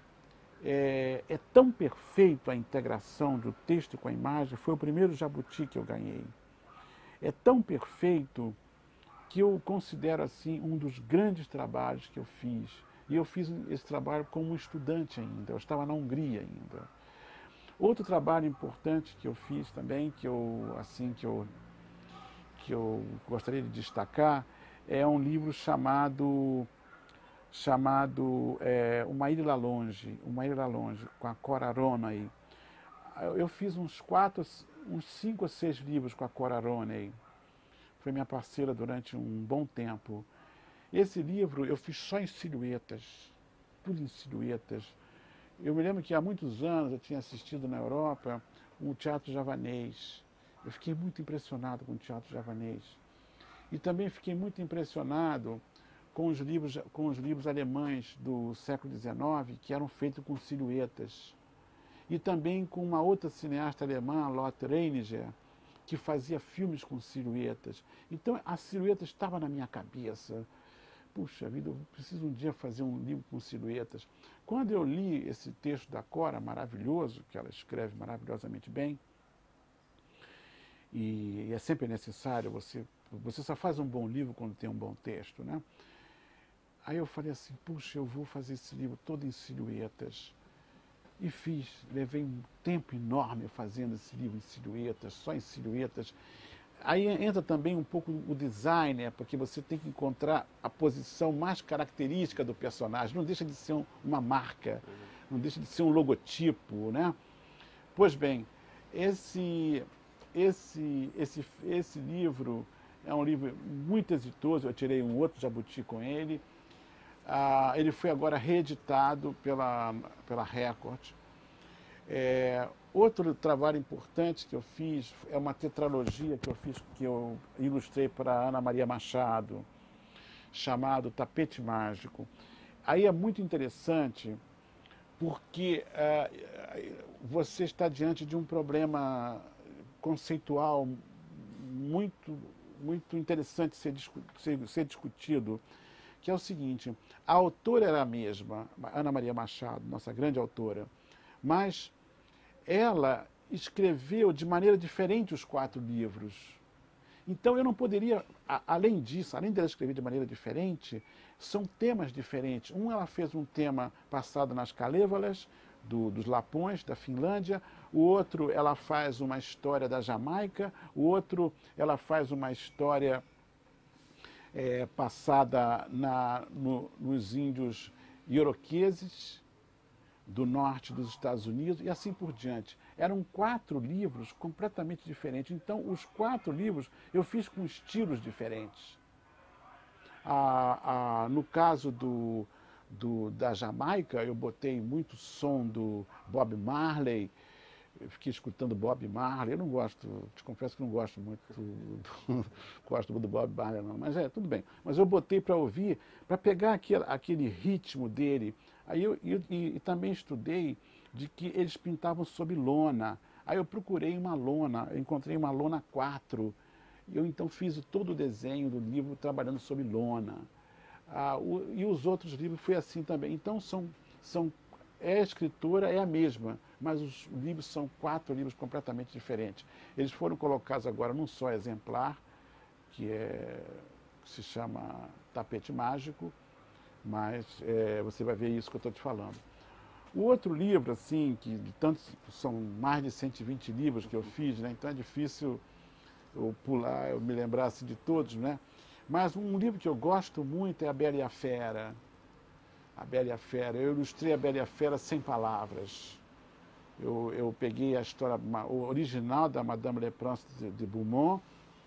é, é tão perfeito a integração do texto com a imagem, foi o primeiro jabuti que eu ganhei. É tão perfeito que eu considero assim um dos grandes trabalhos que eu fiz. E eu fiz esse trabalho como estudante ainda, eu estava na Hungria ainda. Outro trabalho importante que eu fiz também, que eu, assim, que eu, que eu gostaria de destacar, é um livro chamado, chamado é, Uma Ilha Longe, Uma Ilha Longe, com a Cora Ronay. Eu fiz uns quatro, uns cinco ou seis livros com a Cora Ronay. Foi minha parceira durante um bom tempo. Esse livro eu fiz só em silhuetas, tudo em silhuetas. Eu me lembro que há muitos anos eu tinha assistido na Europa um teatro javanês. Eu fiquei muito impressionado com o teatro javanês. E também fiquei muito impressionado com os livros, com os livros alemães do século dezenove, que eram feitos com silhuetas. E também com uma outra cineasta alemã, Lotte Reiniger, que fazia filmes com silhuetas. Então a silhueta estava na minha cabeça. Puxa vida, eu preciso um dia fazer um livro com silhuetas. Quando eu li esse texto da Cora, maravilhoso, que ela escreve maravilhosamente bem, e é sempre necessário, você, você só faz um bom livro quando tem um bom texto, né? Aí eu falei assim, puxa, eu vou fazer esse livro todo em silhuetas. E fiz, levei um tempo enorme fazendo esse livro em silhuetas, só em silhuetas. Aí entra também um pouco o design, né? Porque você tem que encontrar a posição mais característica do personagem, não deixa de ser um, uma marca, não deixa de ser um logotipo, né? Pois bem, esse, esse, esse, esse livro é um livro muito exitoso, eu tirei um outro jabuti com ele. Ah, ele foi agora reeditado pela, pela Record. É, outro trabalho importante que eu fiz é uma tetralogia que eu fiz, que eu ilustrei para Ana Maria Machado, chamado Tapete Mágico. Aí é muito interessante porque é, você está diante de um problema conceitual muito, muito interessante ser, ser, ser discutido, que é o seguinte, a autora era a mesma, Ana Maria Machado, nossa grande autora, mas ela escreveu de maneira diferente os quatro livros. Então eu não poderia, a, além disso, além dela escrever de maneira diferente, são temas diferentes. Um ela fez um tema passado nas Calévalas, do, dos Lapões, da Finlândia. O outro, ela faz uma história da Jamaica. O outro, ela faz uma história é, passada na, no, nos índios iroqueses do norte dos Estados Unidos, e assim por diante. Eram quatro livros completamente diferentes. Então, os quatro livros eu fiz com estilos diferentes. Ah, ah, no caso do, do, da Jamaica, eu botei muito som do Bob Marley. Eu fiquei escutando Bob Marley. Eu não gosto, te confesso que não gosto muito do, do, gosto do Bob Marley, não. Mas é, tudo bem. Mas eu botei para ouvir, para pegar aquele, aquele ritmo dele. Aí eu, eu e, e também estudei de que eles pintavam sob lona. Aí eu procurei uma lona, eu encontrei uma lona quatro. Eu então fiz todo o desenho do livro trabalhando sob lona. Ah, o, e os outros livros foi assim também. Então são, são, é a escritora é a mesma, mas os livros são quatro livros completamente diferentes. Eles foram colocados agora num só exemplar, que, é, que se chama Tapete Mágico, mas é, você vai ver isso que eu estou te falando. O outro livro, assim, que de tantos, são mais de cento e vinte livros que eu fiz, né? Então é difícil eu pular, eu me lembrar assim, de todos, né? Mas um livro que eu gosto muito é A Bela e a Fera. A Bela e a Fera. Eu ilustrei A Bela e a Fera sem palavras. Eu, eu peguei a história o original da Madame Leprance de, de Beaumont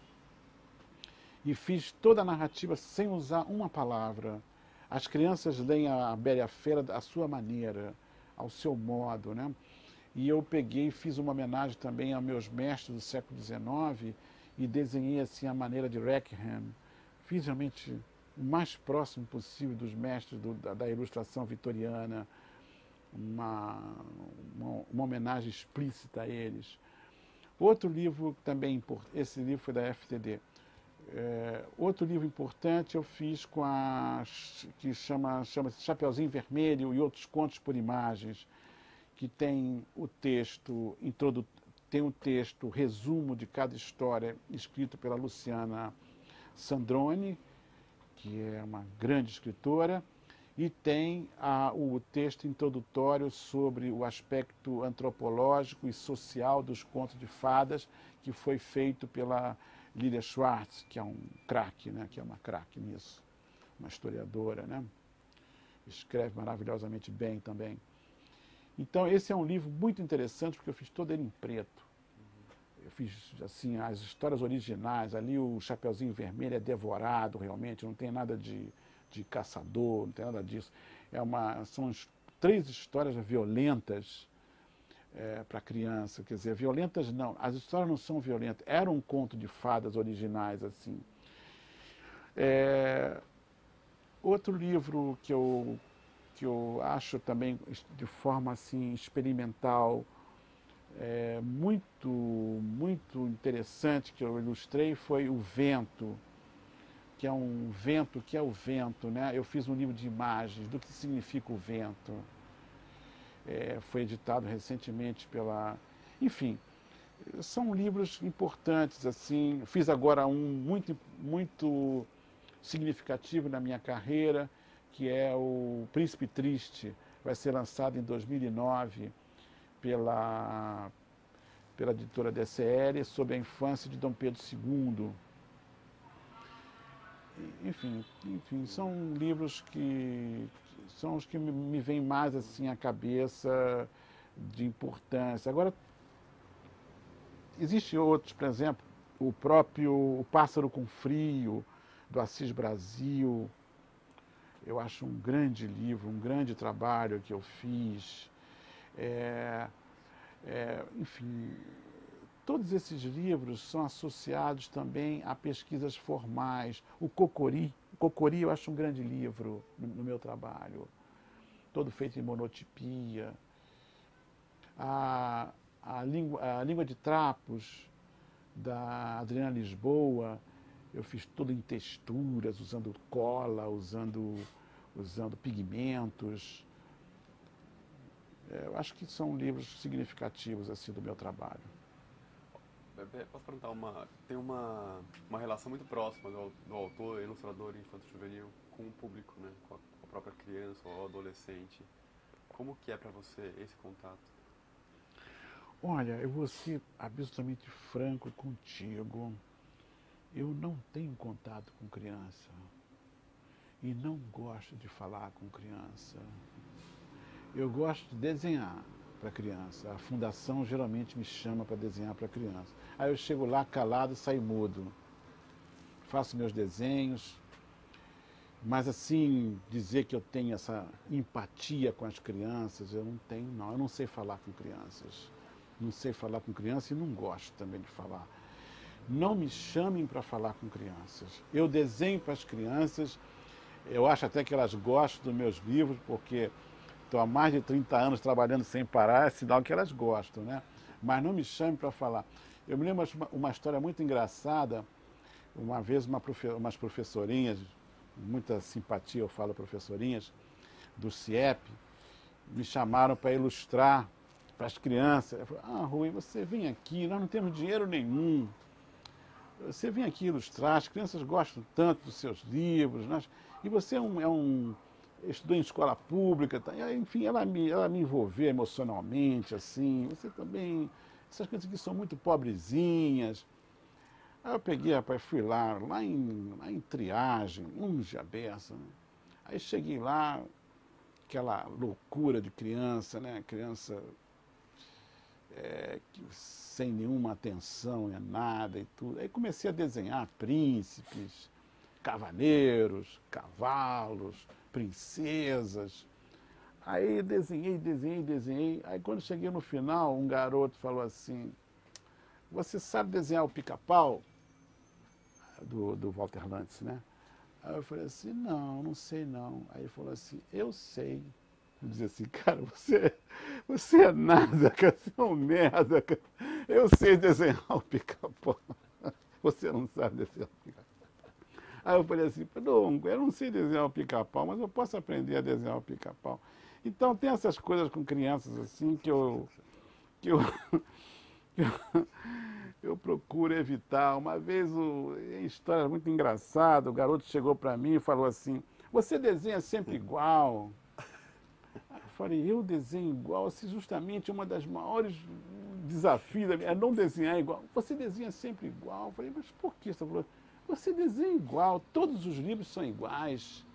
e fiz toda a narrativa sem usar uma palavra. As crianças leem a Bela e a Fera à sua maneira, ao seu modo, né? E eu peguei e fiz uma homenagem também aos meus mestres do século dezenove e desenhei assim a maneira de Rackham. Fiz realmente o mais próximo possível dos mestres do, da, da ilustração vitoriana, uma, uma, uma homenagem explícita a eles. Outro livro também, esse livro foi da F T D. É, outro livro importante eu fiz com a que chama chama-se Chapeuzinho Vermelho e Outros Contos por Imagens, que tem o texto introdu, tem o texto resumo de cada história escrito pela Luciana Sandrone, que é uma grande escritora, e tem a, o texto introdutório sobre o aspecto antropológico e social dos contos de fadas, que foi feito pela Lilia Schwartz, que é um craque, né, que é uma craque nisso, uma historiadora, né? Escreve maravilhosamente bem também. Então esse é um livro muito interessante, porque eu fiz todo ele em preto. Eu fiz assim as histórias originais, ali o Chapeuzinho Vermelho é devorado realmente, não tem nada de, de caçador, não tem nada disso. É uma, são três histórias violentas é, para criança, quer dizer, violentas não, as histórias não são violentas, era um conto de fadas originais assim. É, outro livro que eu, que eu acho também de forma assim experimental, é, muito, muito interessante que eu ilustrei foi O Vento, que é um vento, que é o vento, né? Eu fiz um livro de imagens do que significa o vento. É, foi editado recentemente pela... Enfim, são livros importantes, assim. Fiz agora um muito, muito significativo na minha carreira, que é o Príncipe Triste. Vai ser lançado em dois mil e nove pela, pela editora D C L, sobre a infância de Dom Pedro segundo. Enfim, enfim, são livros que são os que me, me vêm mais assim à cabeça de importância. Agora, existem outros, por exemplo, o próprio O Pássaro com Frio, do Assis Brasil. Eu acho um grande livro, um grande trabalho que eu fiz. É, é, enfim, todos esses livros são associados também a pesquisas formais. O Cocori, o Cocori eu acho um grande livro no, no meu trabalho, todo feito em monotipia. A, a, língua, a Língua de Trapos, da Adriana Lisboa, eu fiz tudo em texturas, usando cola, usando, usando pigmentos. Eu acho que são livros significativos assim do meu trabalho. Posso perguntar, uma, tem uma, uma relação muito próxima do, do autor, ilustrador infanto-juvenil com o público, né? com, a, com a própria criança ou adolescente. Como que é para você esse contato? Olha, eu vou ser absolutamente franco contigo. Eu não tenho contato com criança. E não gosto de falar com criança. Eu gosto de desenhar para criança. A fundação geralmente me chama para desenhar para criança. Aí eu chego lá calado e saio mudo. Faço meus desenhos. Mas assim, dizer que eu tenho essa empatia com as crianças, eu não tenho não. Eu não sei falar com crianças. Não sei falar com crianças e não gosto também de falar. Não me chamem para falar com crianças. Eu desenho para as crianças, eu acho até que elas gostam dos meus livros, porque estou há mais de trinta anos trabalhando sem parar, é sinal que elas gostam, né? Mas não me chamem para falar. Eu me lembro uma, uma história muito engraçada. Uma vez uma profe, umas professorinhas, muita simpatia eu falo professorinhas, do CIEP, me chamaram para ilustrar para as crianças. Eu falei, ah, Rui, você vem aqui, nós não temos dinheiro nenhum. Você vem aqui ilustrar, as crianças gostam tanto dos seus livros, né? E você é um, é um estudou em escola pública, tá? Enfim, ela me, ela me envolveu emocionalmente, assim. Você também, essas crianças aqui são muito pobrezinhas. Aí eu peguei, rapaz, fui lá, lá em, lá em Triagem, longe a beça, né? Aí cheguei lá, aquela loucura de criança, né? Criança é, sem nenhuma atenção, nem nada e tudo. Aí comecei a desenhar príncipes, cavaleiros, cavalos, princesas. Aí desenhei, desenhei, desenhei. Aí quando cheguei no final, um garoto falou assim, você sabe desenhar o Pica-Pau? Do, do Walter Lantz, né? Aí eu falei assim, não, não sei não. Aí ele falou assim, eu sei. Eu dizia assim, cara, você, você é nada, cara, você é um merda, cara. Eu sei desenhar o Pica-Pau. Você não sabe desenhar o Pica-Pau. Aí eu falei assim, não, eu não sei desenhar o Pica-Pau, mas eu posso aprender a desenhar o Pica-Pau. Então tem essas coisas com crianças assim que eu, que eu, que eu, eu procuro evitar. Uma vez, o, em história muito engraçada, o garoto chegou para mim e falou assim, você desenha sempre igual. Eu falei, eu desenho igual? Assim, justamente uma das maiores desafios da minha, é não desenhar igual. Você desenha sempre igual. Eu falei, mas por que? Você falou, você desenha igual, todos os livros são iguais.